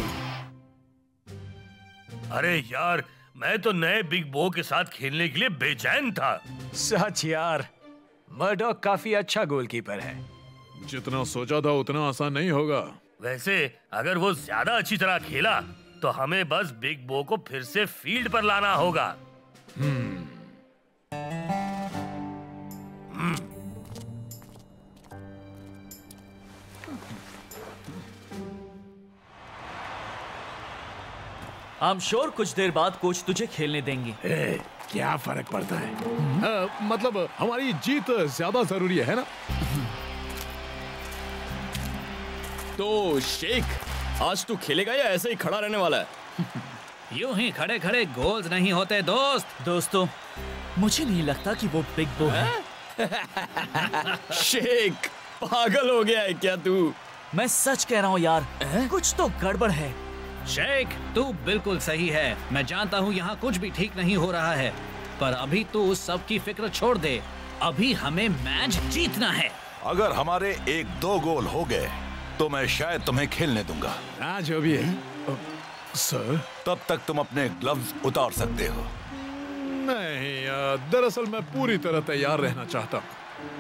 अरे यार, मैं तो नए बिग बो के साथ खेलने के लिए बेचैन था। सच यार, मर्डॉक काफी अच्छा गोलकीपर है। जितना सोचा था उतना आसान नहीं होगा। वैसे अगर वो ज्यादा अच्छी तरह खेला तो हमें बस बिग बो को फिर से फील्ड पर लाना होगा। I'm sure कुछ देर बाद कोच तुझे खेलने देंगे। क्या फर्क पड़ता है? मतलब हमारी जीत ज्यादा जरूरी है ना? तो शेख, आज तू खेलेगा या ऐसे ही खड़ा रहने वाला है? यूं ही खड़े खड़े गोल्स नहीं होते दोस्त। दोस्तों, मुझे नहीं लगता कि वो बिग बो है। शेख, पागल हो गया है क्या तू? मैं सच कह रहा हूँ यार, कुछ तो गड़बड़ है। शेख, तू बिल्कुल सही है। मैं जानता हूँ यहाँ कुछ भी ठीक नहीं हो रहा है, पर अभी तू सब की फिक्र छोड़ दे। अभी हमें मैच जीतना है। अगर हमारे 1-2 गोल हो गए तो मैं शायद तुम्हें खेलने दूंगा। जो भी है सर, तब तक तुम अपने ग्लव्स उतार सकते हो। नहीं, दरअसल मैं पूरी तरह तैयार रहना चाहता हूँ।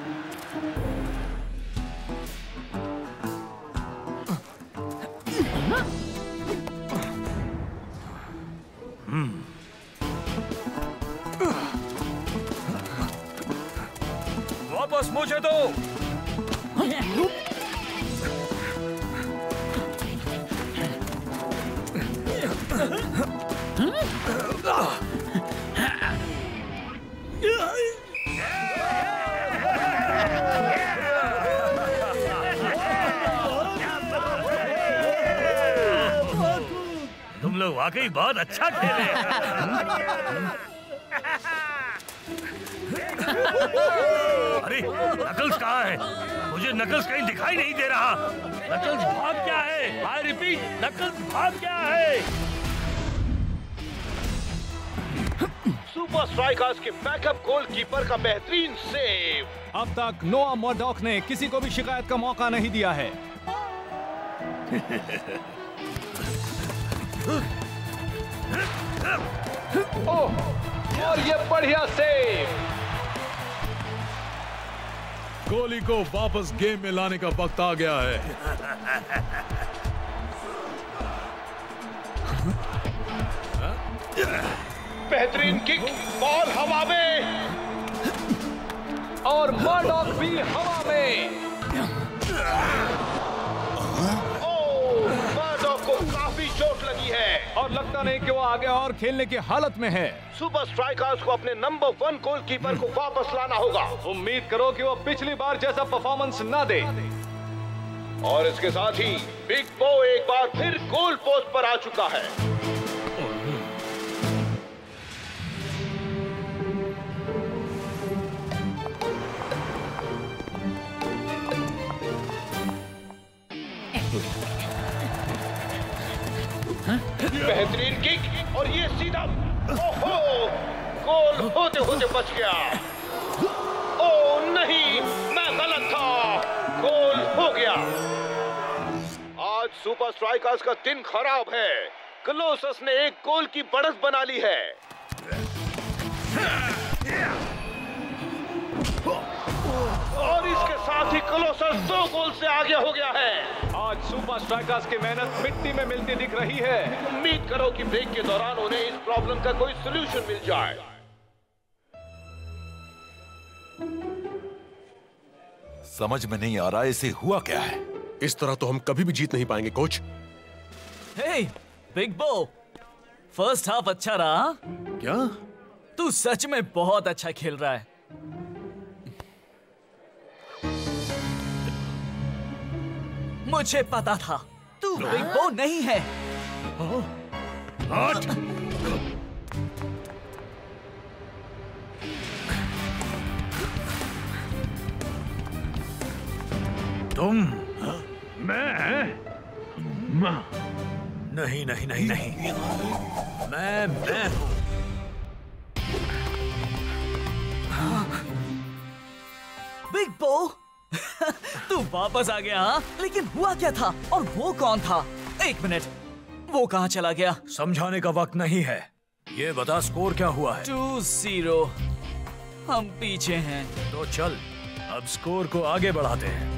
वापस मुझे दो। तुम लोग वाकई बहुत अच्छा खेले। अरे नकल्स कहाँ है? मुझे नकल्स कहीं दिखाई नहीं दे रहा। नकल्स भाग क्या है? आई रिपीट, नकल्स भाग क्या है? सुपर स्ट्राइकर्स के बैकअप गोलकीपर का बेहतरीन सेव। अब तक नोआ मर्डॉक ने किसी को भी शिकायत का मौका नहीं दिया है। और ये बढ़िया सेव। कोहली को वापस गेम में लाने का वक्त आ गया है। बेहतरीन किक, बॉल हवा में और मर्डॉक भी हवा में। मर्डॉक को काफी चोट लगी है और लगता नहीं कि वो आगे और खेलने की हालत में है। सुपर स्ट्राइकर्स को अपने नंबर 1 गोलकीपर को वापस लाना होगा। उम्मीद करो कि वो पिछली बार जैसा परफॉर्मेंस ना दे। और इसके साथ ही बिग बो एक बार फिर गोल पोस्ट पर आ चुका है। बेहतरीन किक और ये सीधा, ओहो, गोल होते होते बच गया। ओ नहीं, मैं गलत था। गोल हो गया। आज सुपर स्ट्राइकर्स का दिन खराब है। कलोसस ने एक गोल की बढ़त बना ली है। और इसके साथ ही कलोसस 2 गोल से आगे हो गया है। आज सुपर स्ट्राइकर्स की मेहनत मिट्टी में मिलती दिख रही है। उम्मीद करो कि ब्रेक के दौरान उन्हें इस प्रॉब्लम का कोई सलूशन मिल जाए। समझ में नहीं आ रहा इसे हुआ क्या है। इस तरह तो हम कभी भी जीत नहीं पाएंगे coach. Hey big Bo, first half अच्छा रहा। क्या? तू सच में बहुत अच्छा खेल रहा है। मुझे पता था तू बिग बो नहीं है। तुम? मैं? नहीं नहीं नहीं नहीं, मैं हूं। बिग बो तू वापस आ गया हाँ? लेकिन हुआ क्या था और वो कौन था? एक मिनट, वो कहाँ चला गया? समझाने का वक्त नहीं है। ये बता स्कोर क्या हुआ है? 2-0। हम पीछे हैं। तो चल अब स्कोर को आगे बढ़ाते हैं।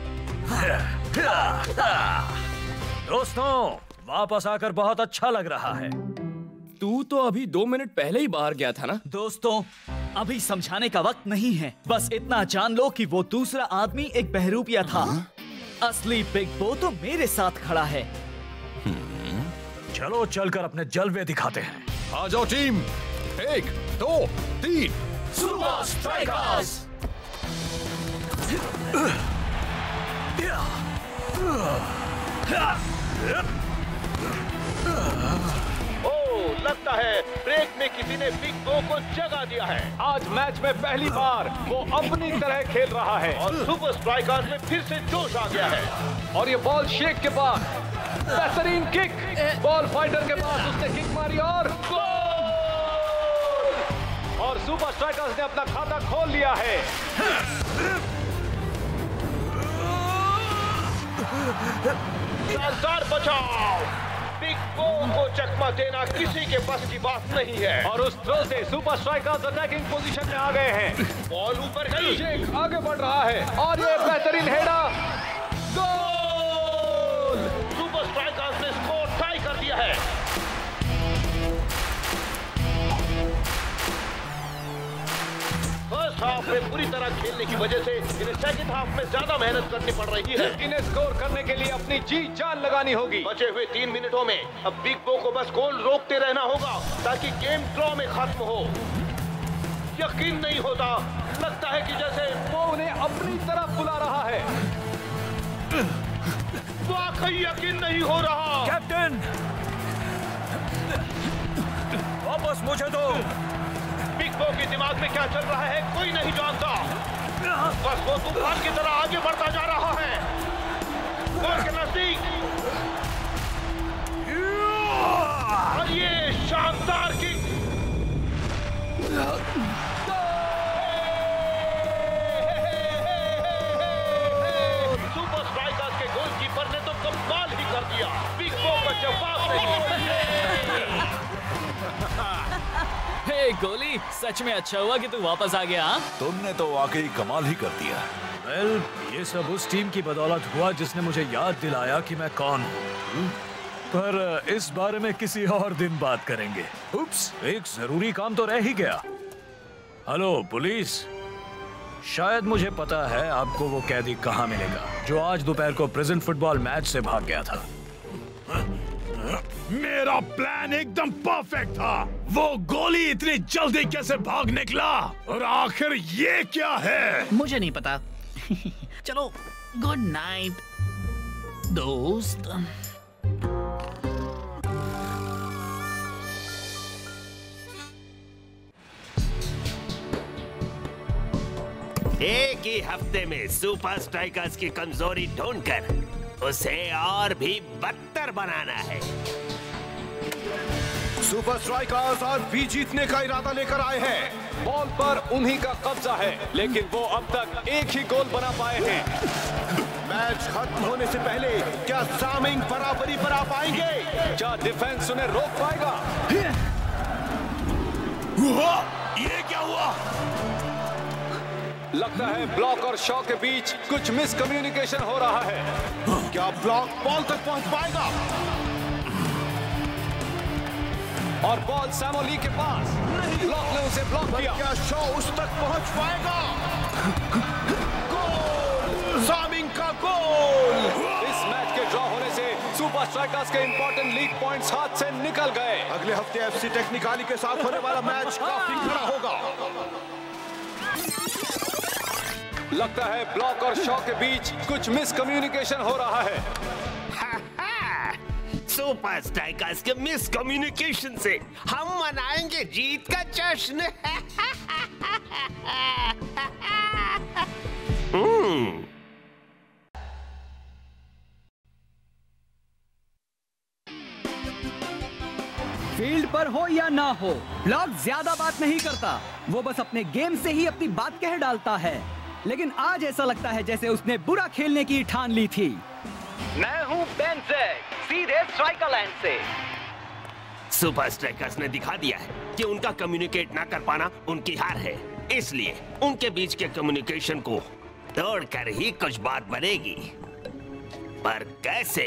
दोस्तों, वापस आकर बहुत अच्छा लग रहा है। तू तो अभी 2 मिनट पहले ही बाहर गया था ना? दोस्तों, अभी समझाने का वक्त नहीं है। बस इतना जान लो कि वो दूसरा आदमी एक बहरूपिया था। असली बिग बो तो मेरे साथ खड़ा है। चलो चलकर अपने जलवे दिखाते हैं। आ जाओ टीम। 1, 2, 3। Super strikers. लगता है ब्रेक में किसी ने बिग बो को जगा दिया है। आज मैच में पहली बार वो अपनी तरह खेल रहा है और सुपर स्ट्राइकर्स में फिर से जोश आ गया है। और ये बॉल शेक के बाद बेहतरीन किक, बॉल फाइटर के पास उसने किक मारी और गोल! और सुपर स्ट्राइकर्स ने अपना खाता खोल लिया है। शानदार बचाव। बिग बो को चकमा देना किसी के बस की बात नहीं है। और उस थ्रो से सुपर स्ट्राइकर्स अटैकिंग पोजीशन में आ गए हैं। बॉल ऊपर गई। शेक आगे बढ़ रहा है और ये बेहतरीन हेडा, गोल! सुपर स्ट्राइकर्स ने स्कोर टाई कर दिया है। फर्स्ट हाफ में पूरी तरह खेलने की वजह से इन्हें सेकंड हाफ में ज्यादा मेहनत करनी पड़ रही है। इन्हें स्कोर करने के लिए अपनी जी जान लगानी होगी। बचे हुए 3 मिनटों में अब बिग बो को बस गोल रोकते रहना होगा ताकि गेम ड्रॉ में खत्म हो। यकीन नहीं होता, लगता है कि जैसे वो उन्हें अपनी तरफ बुला रहा है। वाकई यकीन नहीं हो रहा। कैप्टन, वापस मुझे दो। बिग बो के दिमाग में क्या चल रहा है कोई नहीं जानता। बस वो तूफान की तरह आगे बढ़ता जा रहा है। गोल के नजदीक। और ये शानदार किक। सुपर स्ट्राइकर्स के गोलकीपर ने तो कमाल ही कर दिया। बिग बो का जवाब नहीं। हे गोली, सच में अच्छा हुआ कि तू वापस आ गया। तुमने तो वाकई कमाल ही कर दिया। वेल, ये सब उस टीम की बदौलत हुआ जिसने मुझे याद दिलाया कि मैं कौन हूँ। पर इस बारे में किसी और दिन बात करेंगे। उप्स, एक जरूरी काम तो रह ही गया। हेलो पुलिस, शायद मुझे पता है आपको वो कैदी कहाँ मिलेगा जो आज दोपहर को प्रिजन फुटबॉल मैच से भाग गया था। मेरा प्लान एकदम परफेक्ट था। वो गोली इतनी जल्दी कैसे भाग निकला? और आखिर ये क्या है? मुझे नहीं पता। चलो गुड नाइट दोस्त। एक ही हफ्ते में सुपर स्ट्राइकर्स की कमजोरी ढूंढकर उसे और भी बदतर बनाना है। सुपर स्ट्राइकर्स आज भी जीतने का इरादा लेकर आए हैं। बॉल पर उन्हीं का कब्जा है, लेकिन वो अब तक एक ही गोल बना पाए हैं। मैच खत्म होने से पहले क्या सामिंग बराबरी पर आ पाएंगे? क्या डिफेंस उन्हें रोक पाएगा? ये क्या हुआ? लगता है ब्लॉक और शॉ के बीच कुछ मिसकम्युनिकेशन हो रहा है। क्या ब्लॉक बॉल तक पहुंच पाएगा? और बॉल सैमोली के पास। ब्लॉक ने उसे ब्लॉक किया। क्या शॉ उस तक पहुंच पाएगा? गोल! सामिंग का गोल! इस मैच के ड्रॉ होने से सुपर स्ट्राइकर्स के इंपॉर्टेंट लीग पॉइंट्स हाथ से निकल गए। अगले हफ्ते एफसी टेक्निकाली के साथ होने वाला मैच काफी कड़ा होगा। लगता है ब्लॉक और शॉ के बीच कुछ मिसकम्युनिकेशन हो रहा है। सुपर स्ट्राइकर्स के मिसकम्युनिकेशन से हम मनाएंगे जीत का जश्न। फील्ड पर हो या ना हो, ब्लॉक ज्यादा बात नहीं करता। वो बस अपने गेम से ही अपनी बात कह डालता है। लेकिन आज ऐसा लगता है जैसे उसने बुरा खेलने की ठान ली थी। मैं हूँ बेंजेक, सीधे स्ट्राइकर लैंड से। सुपर स्ट्राइकर्स ने दिखा दिया है कि उनका कम्युनिकेट ना कर पाना उनकी हार है। इसलिए उनके बीच के कम्युनिकेशन को तोड़कर ही कुछ बात बनेगी। पर कैसे?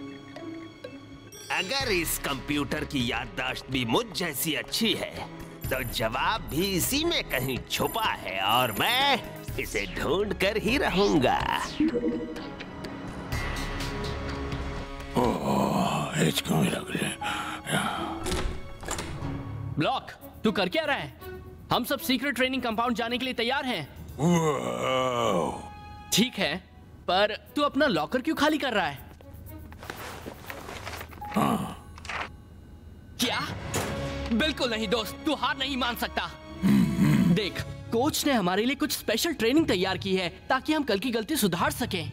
अगर इस कंप्यूटर की याददाश्त भी मुझ जैसी अच्छी है तो जवाब भी इसी में कहीं छुपा है और मैं इसे ढूंढ कर ही रहूंगा। ब्लॉक, तू कर क्या रहा है? हम सब सीक्रेट ट्रेनिंग कंपाउंड जाने के लिए तैयार हैं। ठीक है, पर तू अपना लॉकर क्यों खाली कर रहा है? क्या? बिल्कुल नहीं दोस्त, तू हार नहीं मान सकता। देख, कोच ने हमारे लिए कुछ स्पेशल ट्रेनिंग तैयार की है ताकि हम कल की गलती सुधार सकें।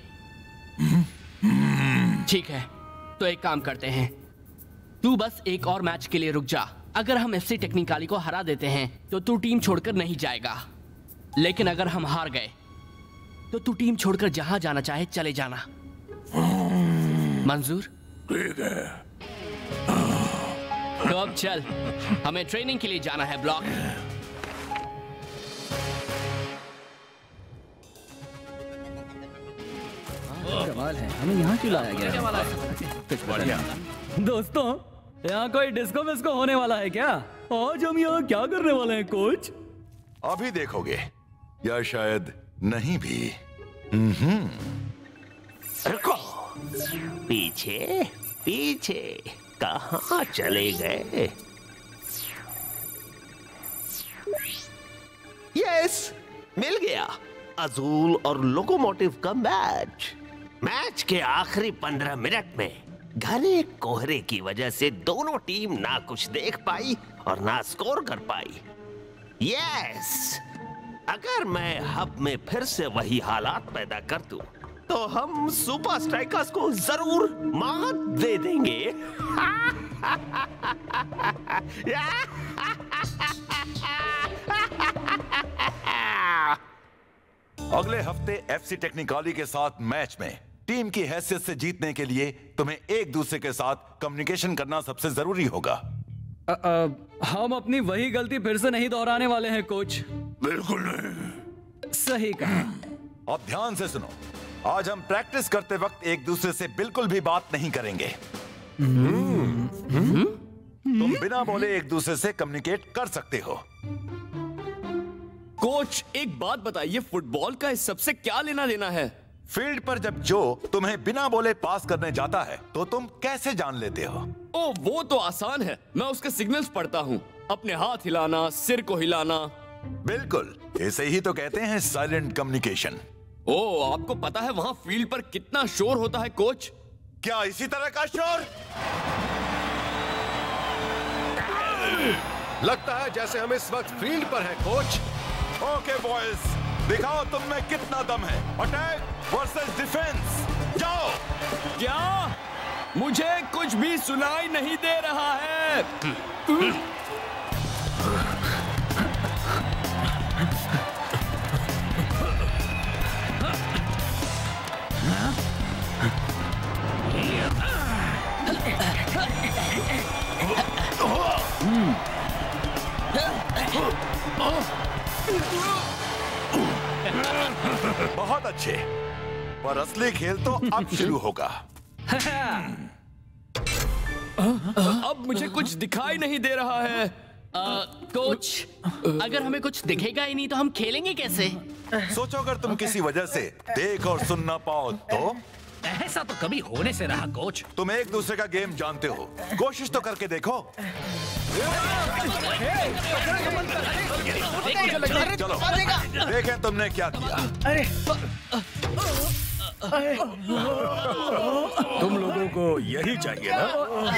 ठीक है, तो एक काम करते हैं, तू बस एक और मैच के लिए रुक जा। अगर हम एफसी टेक्निकाली को हरा देते हैं तो तू टीम छोड़कर नहीं जाएगा। लेकिन अगर हम हार गए तो तू टीम छोड़कर जहां जाना चाहे चले जाना। मंजूर? ठीक है। तो अब चल, हमें ट्रेनिंग के लिए जाना है ब्लॉक। कमाल है, हमें यहाँ क्यों लाया गया है? कुछ बढ़िया। दोस्तों, यहाँ कोई डिस्को विस्को होने वाला है क्या? आज हम यहाँ क्या करने वाले हैं कोच? अभी देखोगे, या शायद नहीं भी। रुको, पीछे पीछे कहाँ चले गए? यस, मिल गया। अजूल और लोकोमोटिव का मैच के आखिरी 15 मिनट में घने कोहरे की वजह से दोनों टीम ना कुछ देख पाई और ना स्कोर कर पाई। यस, अगर मैं हब में फिर से वही हालात पैदा कर दूं तो हम सुपर स्ट्राइकर्स को जरूर मात दे देंगे। अगले हफ्ते एफसी टेक्निकाली के साथ मैच में टीम की हैसियत से जीतने के लिए तुम्हें एक दूसरे के साथ कम्युनिकेशन करना सबसे जरूरी होगा। हम अपनी वही गलती फिर से नहीं दोहराने वाले हैं कोच। बिल्कुल नहीं। सही कहा। अब ध्यान से सुनो, आज हम प्रैक्टिस करते वक्त एक दूसरे से बिल्कुल भी बात नहीं करेंगे। तुम बिना बोले एक दूसरे से कम्युनिकेट कर सकते हो। कोच, एक बात बताइए, फुटबॉल का इस सबसे क्या लेना देना है? फील्ड पर जब जो तुम्हें बिना बोले पास करने जाता है तो तुम कैसे जान लेते हो? ओ, वो तो आसान है, मैं उसके सिग्नल्स पढ़ता हूँ। अपने हाथ हिलाना, सिर को हिलाना। बिल्कुल, इसे ही तो कहते हैं साइलेंट कम्युनिकेशन। ओ, आपको पता है वहाँ फील्ड पर कितना शोर होता है कोच? क्या इसी तरह का शोर? लगता है जैसे हम इस वक्त फील्ड पर हैं कोच। ओके बॉयज, दिखाओ तुम में कितना दम है। अटैक वर्सेस डिफेंस, जाओ। क्या? मुझे कुछ भी सुनाई नहीं दे रहा है। बहुत अच्छे, पर असली खेल तो अब शुरू होगा। अब मुझे कुछ दिखाई नहीं दे रहा है। कोच, अगर हमें कुछ दिखेगा ही नहीं तो हम खेलेंगे कैसे? सोचो अगर तुम किसी वजह से देख और सुन ना पाओ तो? ऐसा तो कभी होने से रहा कोच। तुम एक दूसरे का गेम जानते हो, कोशिश तो करके देखो। चलो देखें तुमने क्या किया। अरे तुम लोगों को यही चाहिए ना?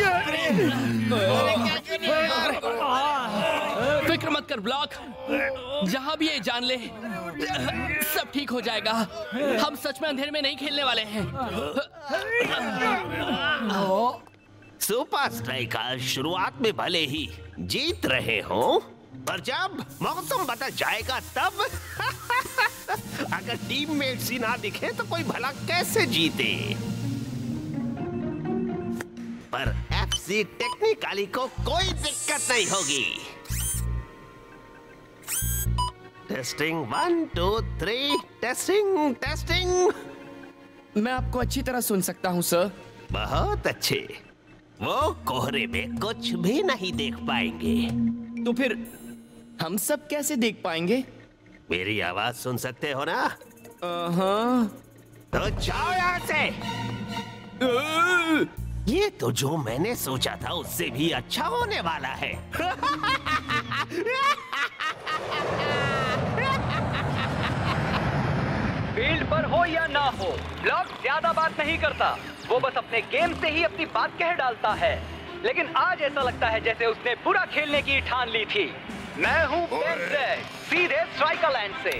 फिक्र मत कर ब्लॉक, जहां भी ये जान ले सब ठीक हो जाएगा। हम सच में अंधेरे में नहीं खेलने वाले हैं। सुपर स्ट्राइकर शुरुआत में भले ही जीत रहे हो, पर जब मौसम बदल जाएगा तब अगर टीममेट्स ही ना दिखे तो कोई भला कैसे जीते। पर एफसी टेक्निकली को कोई दिक्कत नहीं होगी। Testing 1 2 3 testing testing. मैं आपको अच्छी तरह सुन सकता हूँ सर। बहुत अच्छे। वो कोहरे में कुछ भी नहीं देख पाएंगे। तो फिर हम सब कैसे देख पाएंगे? मेरी आवाज सुन सकते हो ना? हाँ। तो जाओ यहाँ से। ये तो जो मैंने सोचा था उससे भी अच्छा होने वाला है। फील्ड पर हो या ना हो, ब्लॉक ज्यादा बात नहीं करता। वो बस अपने गेम से ही अपनी बात कह डालता है। लेकिन आज ऐसा लगता है जैसे उसने बुरा खेलने की ठान ली थी। मैं हूँ बेंज़ेक, सीधे स्ट्राइकर लैंड से।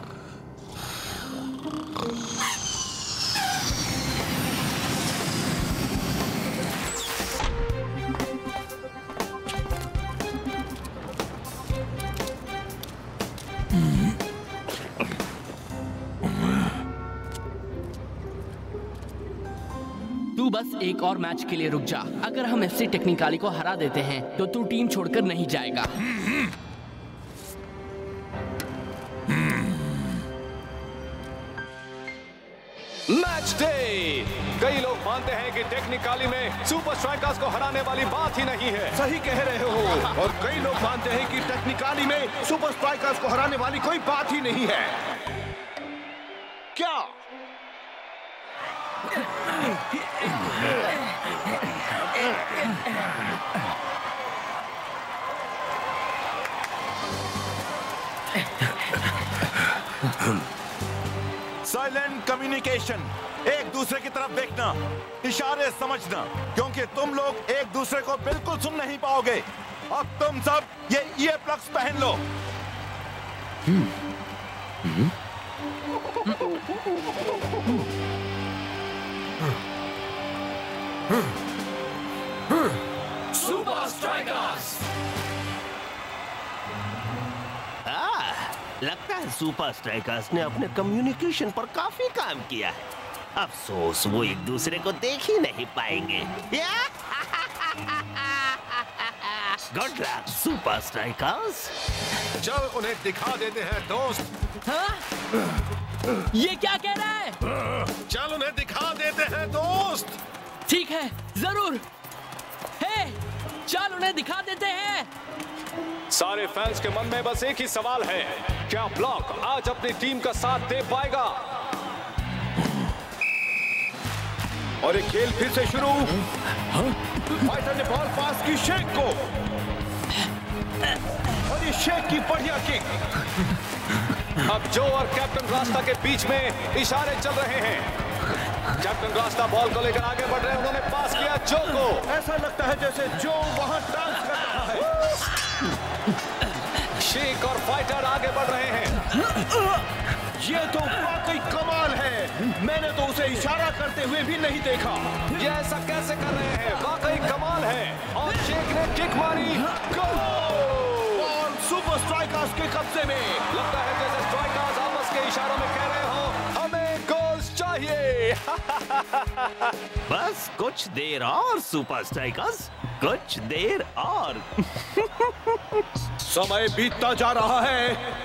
तू बस एक और मैच के लिए रुक जा। अगर हम एफसी टेक्निकाली को हरा देते हैं तो तू टीम छोड़कर नहीं जाएगा। Match day. कई लोग मानते हैं कि टेक्निकली में सुपर स्ट्राइकर्स को हराने वाली बात ही नहीं है। सही कह रहे हो। और कई लोग मानते हैं कि टेक्निकली में सुपर स्ट्राइकर्स को हराने वाली कोई बात ही नहीं है। क्या साइलेंट कम्युनिकेशन, एक दूसरे की तरफ देखना, इशारे समझना, क्योंकि तुम लोग एक दूसरे को बिल्कुल सुन नहीं पाओगे। अब तुम सब ये ईयर प्लग्स पहन लो। Super strikers. लगता है सुपर स्ट्राइकर्स ने अपने कम्युनिकेशन पर काफी काम किया है। अफसोस वो एक दूसरे को देख ही नहीं पाएंगे। Good luck super strikers. चल उन्हें दिखा देते हैं दोस्त। हाँ? ये क्या कह रहा है? चल उन्हें दिखा देते हैं दोस्त। ठीक है, जरूर। हे, चल उन्हें दिखा देते हैं। सारे फैंस के मन में बस एक ही सवाल है, क्या ब्लॉक आज अपनी टीम का साथ दे पाएगा? और ये खेल फिर से शुरू। फाइटर ने बॉल पास की शेक को, और ये शेक की बढ़िया किक। अब जो और कैप्टन रास्ता के बीच में इशारे चल रहे हैं। कैप्टन रास्ता बॉल को लेकर आगे बढ़ रहे हैं। उन्होंने पास किया जो को। ऐसा लगता है जैसे जो वहां डांस कर रहा है। शेक और फाइटर आगे बढ़ रहे हैं। ये तो वाकई कमाल है। मैंने तो उसे इशारा करते हुए भी नहीं देखा। ये ऐसा कैसे कर रहे हैं? वाकई कमाल है। और शेख ने किक मारी, बॉल सुपर स्ट्राइकर्स के कब्जे में। लगता है जैसे स्ट्राइकर्स आपस के इशारों में कह रहे हो, हमें गोल्स चाहिए। बस कुछ देर और सुपर स्ट्राइकर्स, कुछ देर और। समय बीतता जा रहा है,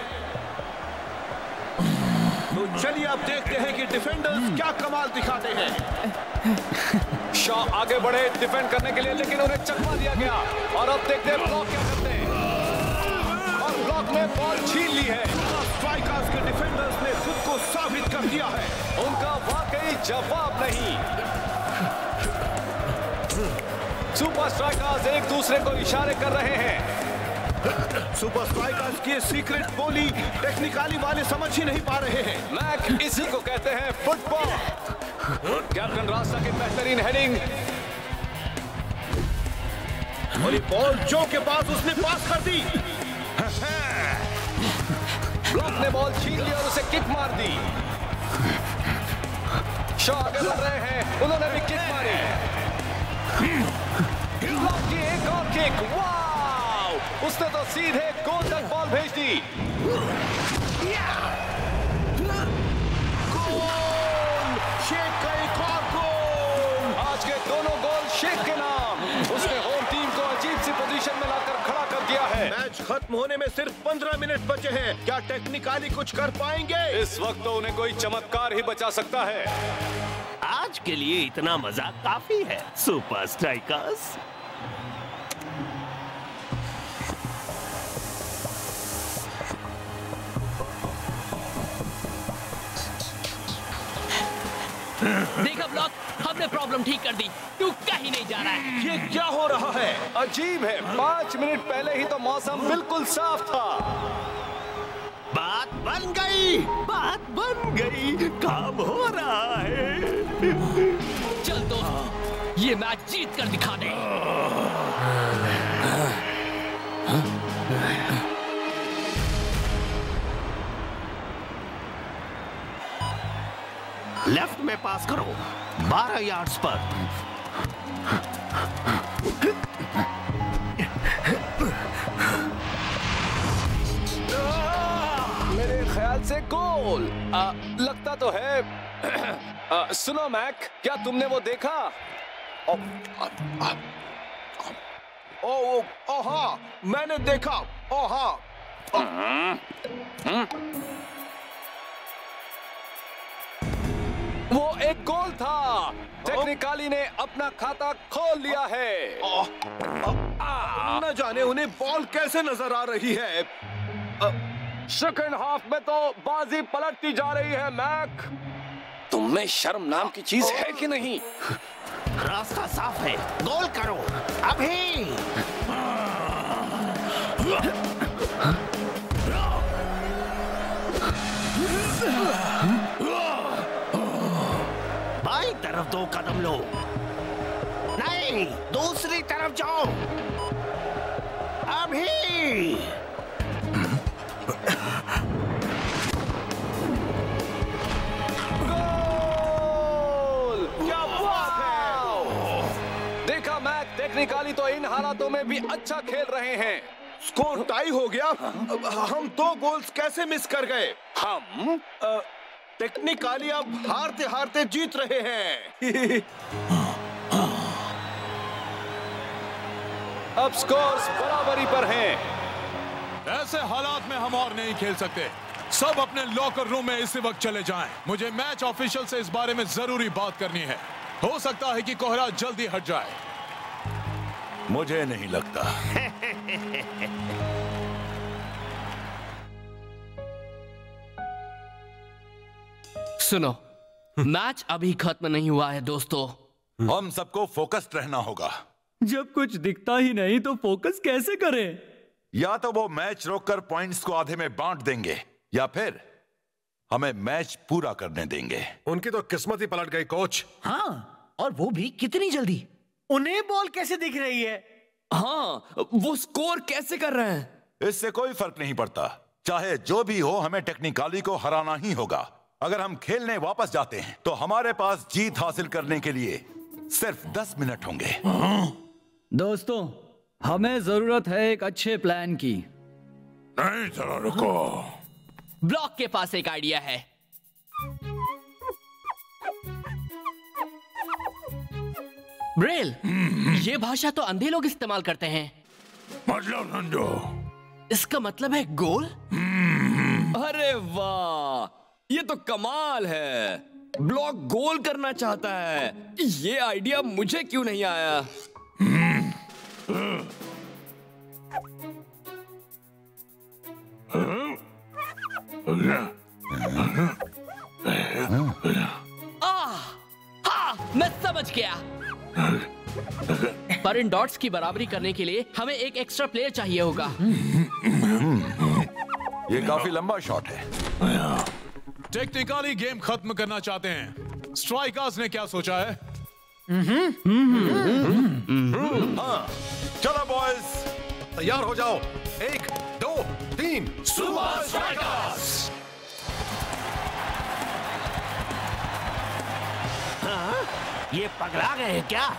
तो चलिए अब देखते हैं कि डिफेंडर्स क्या कमाल दिखाते हैं। शॉ आगे बढ़े डिफेंड करने के लिए, लेकिन उन्हें चकमा दिया गया। और अब देखते हैं ब्लॉक क्या करते हैं। और ब्लॉक में बॉल छीन ली है। स्ट्राइकर्स के डिफेंडर्स ने खुद को साबित कर दिया है। उनका वाकई जवाब नहीं। सुपर स्ट्राइकर्स एक दूसरे को इशारे कर रहे हैं। सुपर स्ट्राइकर्स की सीक्रेट बोली टेक्निकली वाले समझ ही नहीं पा रहे हैं। मैक, इसी को कहते हैं फुटबॉल। कैप्टन रास्ता की बेहतरीन हेडिंग। और ये बॉल जो के पास उसने पास कर दी। ब्लॉक ने बॉल छीन ली और उसे किक मार दी। शॉ आगे बढ़ रहे हैं, उन्होंने भी किक मारी। ब्लॉक की एक और किक, वाव! उसने तो सीधे गोल तक बॉल भेज दी। गोल! शेख का एक और गोल! आज के दोनों गोल शेख के नाम। उसने होम टीम को अजीब सी पोजीशन में लाकर खड़ा कर दिया है। मैच खत्म होने में सिर्फ 15 मिनट बचे हैं। क्या टेक्निकली कुछ कर पाएंगे? इस वक्त तो उन्हें कोई चमत्कार ही बचा सकता है। आज के लिए इतना मजा काफी है सुपर स्ट्राइकर्स। देखा ब्लॉक, हमने प्रॉब्लम ठीक कर दी। तू कहीं नहीं जा रहा है। ये क्या हो रहा है? अजीब है, 5 मिनट पहले ही तो मौसम बिल्कुल साफ था। बात बन गई, बात बन गई, काम हो रहा है। चल दोस्त, ये मैच जीत कर दिखा दे। लेफ्ट में पास करो, 12 यार्ड्स पर। मेरे ख्याल से गोल लगता तो है। सुनो मैक, क्या तुमने वो देखा? ओ हाँ, मैंने देखा। ओ हाँ। वो एक गोल था। टेक्निकली ने अपना खाता खोल लिया है। न जाने उन्हें बॉल कैसे नजर आ रही है। सेकंड हाफ में तो बाजी पलटती जा रही है। मैक, तुम में शर्म नाम की चीज है कि नहीं? रास्ता साफ है, गोल करो अभी। बाई तरफ 2 कदम लो। नहीं, दूसरी तरफ जाओ अभी। गोल! क्या बात है! देखा मैक, टेक्निकली तो इन हालातों में भी अच्छा खेल रहे हैं। स्कोर टाई हो गया। हम 2 गोल्स कैसे मिस कर गए? हम टेक्निकली अब हारते हारते जीत रहे हैं। अब स्कोर्स बराबरी पर हैं। ऐसे हालात में हम और नहीं खेल सकते। सब अपने लॉकर रूम में इसी वक्त चले जाएं। मुझे मैच ऑफिशियल से इस बारे में जरूरी बात करनी है। हो सकता है कि कोहरा जल्दी हट जाए। मुझे नहीं लगता। सुनो, मैच अभी खत्म नहीं हुआ है दोस्तों। हम सबको फोकस्ड रहना होगा। जब कुछ दिखता ही नहीं तो फोकस कैसे करें? या तो वो मैच रोककर पॉइंट्स को आधे में बांट देंगे, या फिर हमें मैच पूरा करने देंगे। उनकी तो किस्मत ही पलट गई कोच। हाँ, और वो भी कितनी जल्दी। उन्हें बॉल कैसे दिख रही है? हाँ, वो स्कोर कैसे कर रहे हैं? इससे कोई फर्क नहीं पड़ता। चाहे जो भी हो, हमें टेक्निकली को हराना ही होगा। अगर हम खेलने वापस जाते हैं तो हमारे पास जीत हासिल करने के लिए सिर्फ 10 मिनट होंगे। दोस्तों, हमें जरूरत है एक अच्छे प्लान की। नहीं, जरा रुको। ब्लॉक के पास एक आइडिया है। ब्रेल, ये भाषा तो अंधे लोग इस्तेमाल करते हैं। मतलब समझो। इसका मतलब है गोल? अरे वाह, ये तो कमाल है। ब्लॉक गोल करना चाहता है। ये आइडिया मुझे क्यों नहीं आया? मैं समझ गया। पर इन डॉट्स की बराबरी करने के लिए हमें एक एक्स्ट्रा प्लेयर चाहिए होगा। ये काफी लंबा शॉट है। टेक्निकली गेम खत्म करना चाहते हैं। स्ट्राइकर्स ने क्या सोचा है? हाँ, चलो बॉयज, तैयार हो जाओ। 1, 2, 3, सुपर स्ट्राइकर्स। हाँ? ये पगला गए हैं क्या?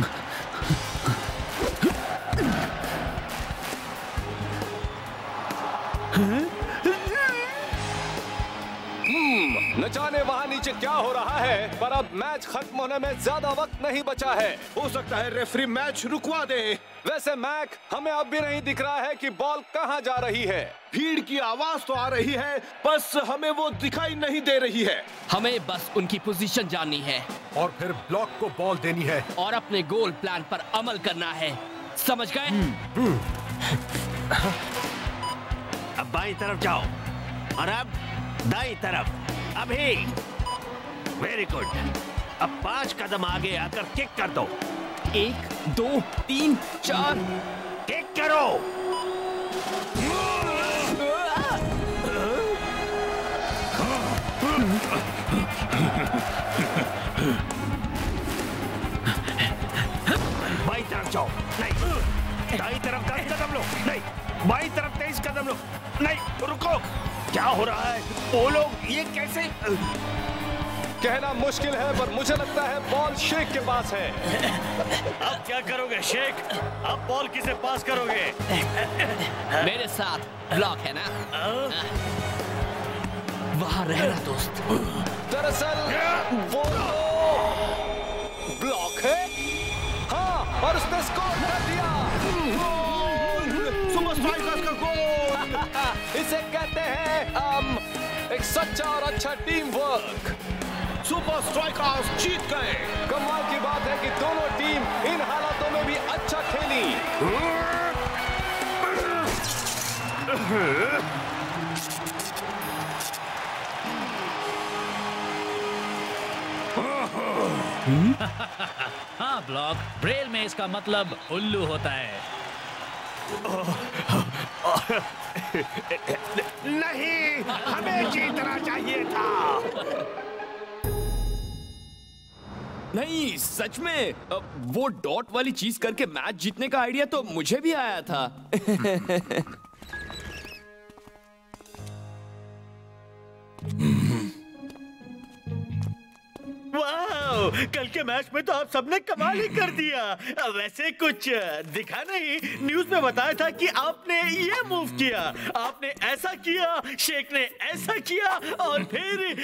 न जाने वहां नीचे क्या हो रहा है, पर अब मैच खत्म होने में ज्यादा वक्त नहीं बचा है। हो सकता है रेफरी मैच रुकवा दे। वैसे मैक, हमें अब भी नहीं दिख रहा है कि बॉल कहां जा रही है। भीड़ की आवाज तो आ रही है, बस हमें वो दिखाई नहीं दे रही है। हमें बस उनकी पोजीशन जाननी है और फिर ब्लॉक को बॉल देनी है और अपने गोल प्लान पर अमल करना है। समझ गए? अब बाईं तरफ जाओ और अब दाईं तरफ। अभी। Very good. अब 5 कदम आगे आकर किक कर दो। 1, 2, 3, 4। किक करो। बाईं तरफ जाओ। नहीं, दाईं तरफ 10 कदम लो। नहीं, बाईं तरफ 23 कदम लो। नहीं, रुको। क्या हो रहा है? वो लोग ये कैसे? कहना मुश्किल है, पर मुझे लगता है बॉल शेख के पास है। अब क्या करोगे शेख? अब बॉल किसे पास करोगे? मेरे साथ ब्लॉक है ना? वहां रहना दोस्त। दरअसल वो ब्लॉक है। हाँ, और उसने स्कोर कर दिया। सुपर स्ट्राइकर्स का गोल। इसे कहते हैं एक सच्चा और अच्छा टीम वर्क। सुपर स्ट्राइकर्स जीत गए। कमाल की बात है कि दोनों टीम इन हालातों में भी अच्छा खेली। हाँ ब्लॉक, ब्रेल में इसका मतलब उल्लू होता है। नहीं, हमें जीतना चाहिए था। नहीं, सच में वो डॉट वाली चीज करके मैच जीतने का आइडिया तो मुझे भी आया था। वाओ, कल के मैच में तो आप सबने कमाल ही कर दिया। वैसे कुछ दिखा नहीं, न्यूज में बताया था कि आपने ये मूव किया, आपने ऐसा किया, शेख ने ऐसा किया और फिर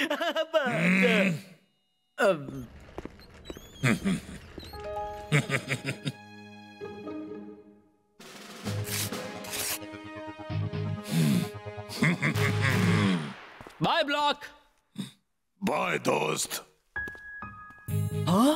बाय ब्लॉक। बाय दोस्त। हाँ?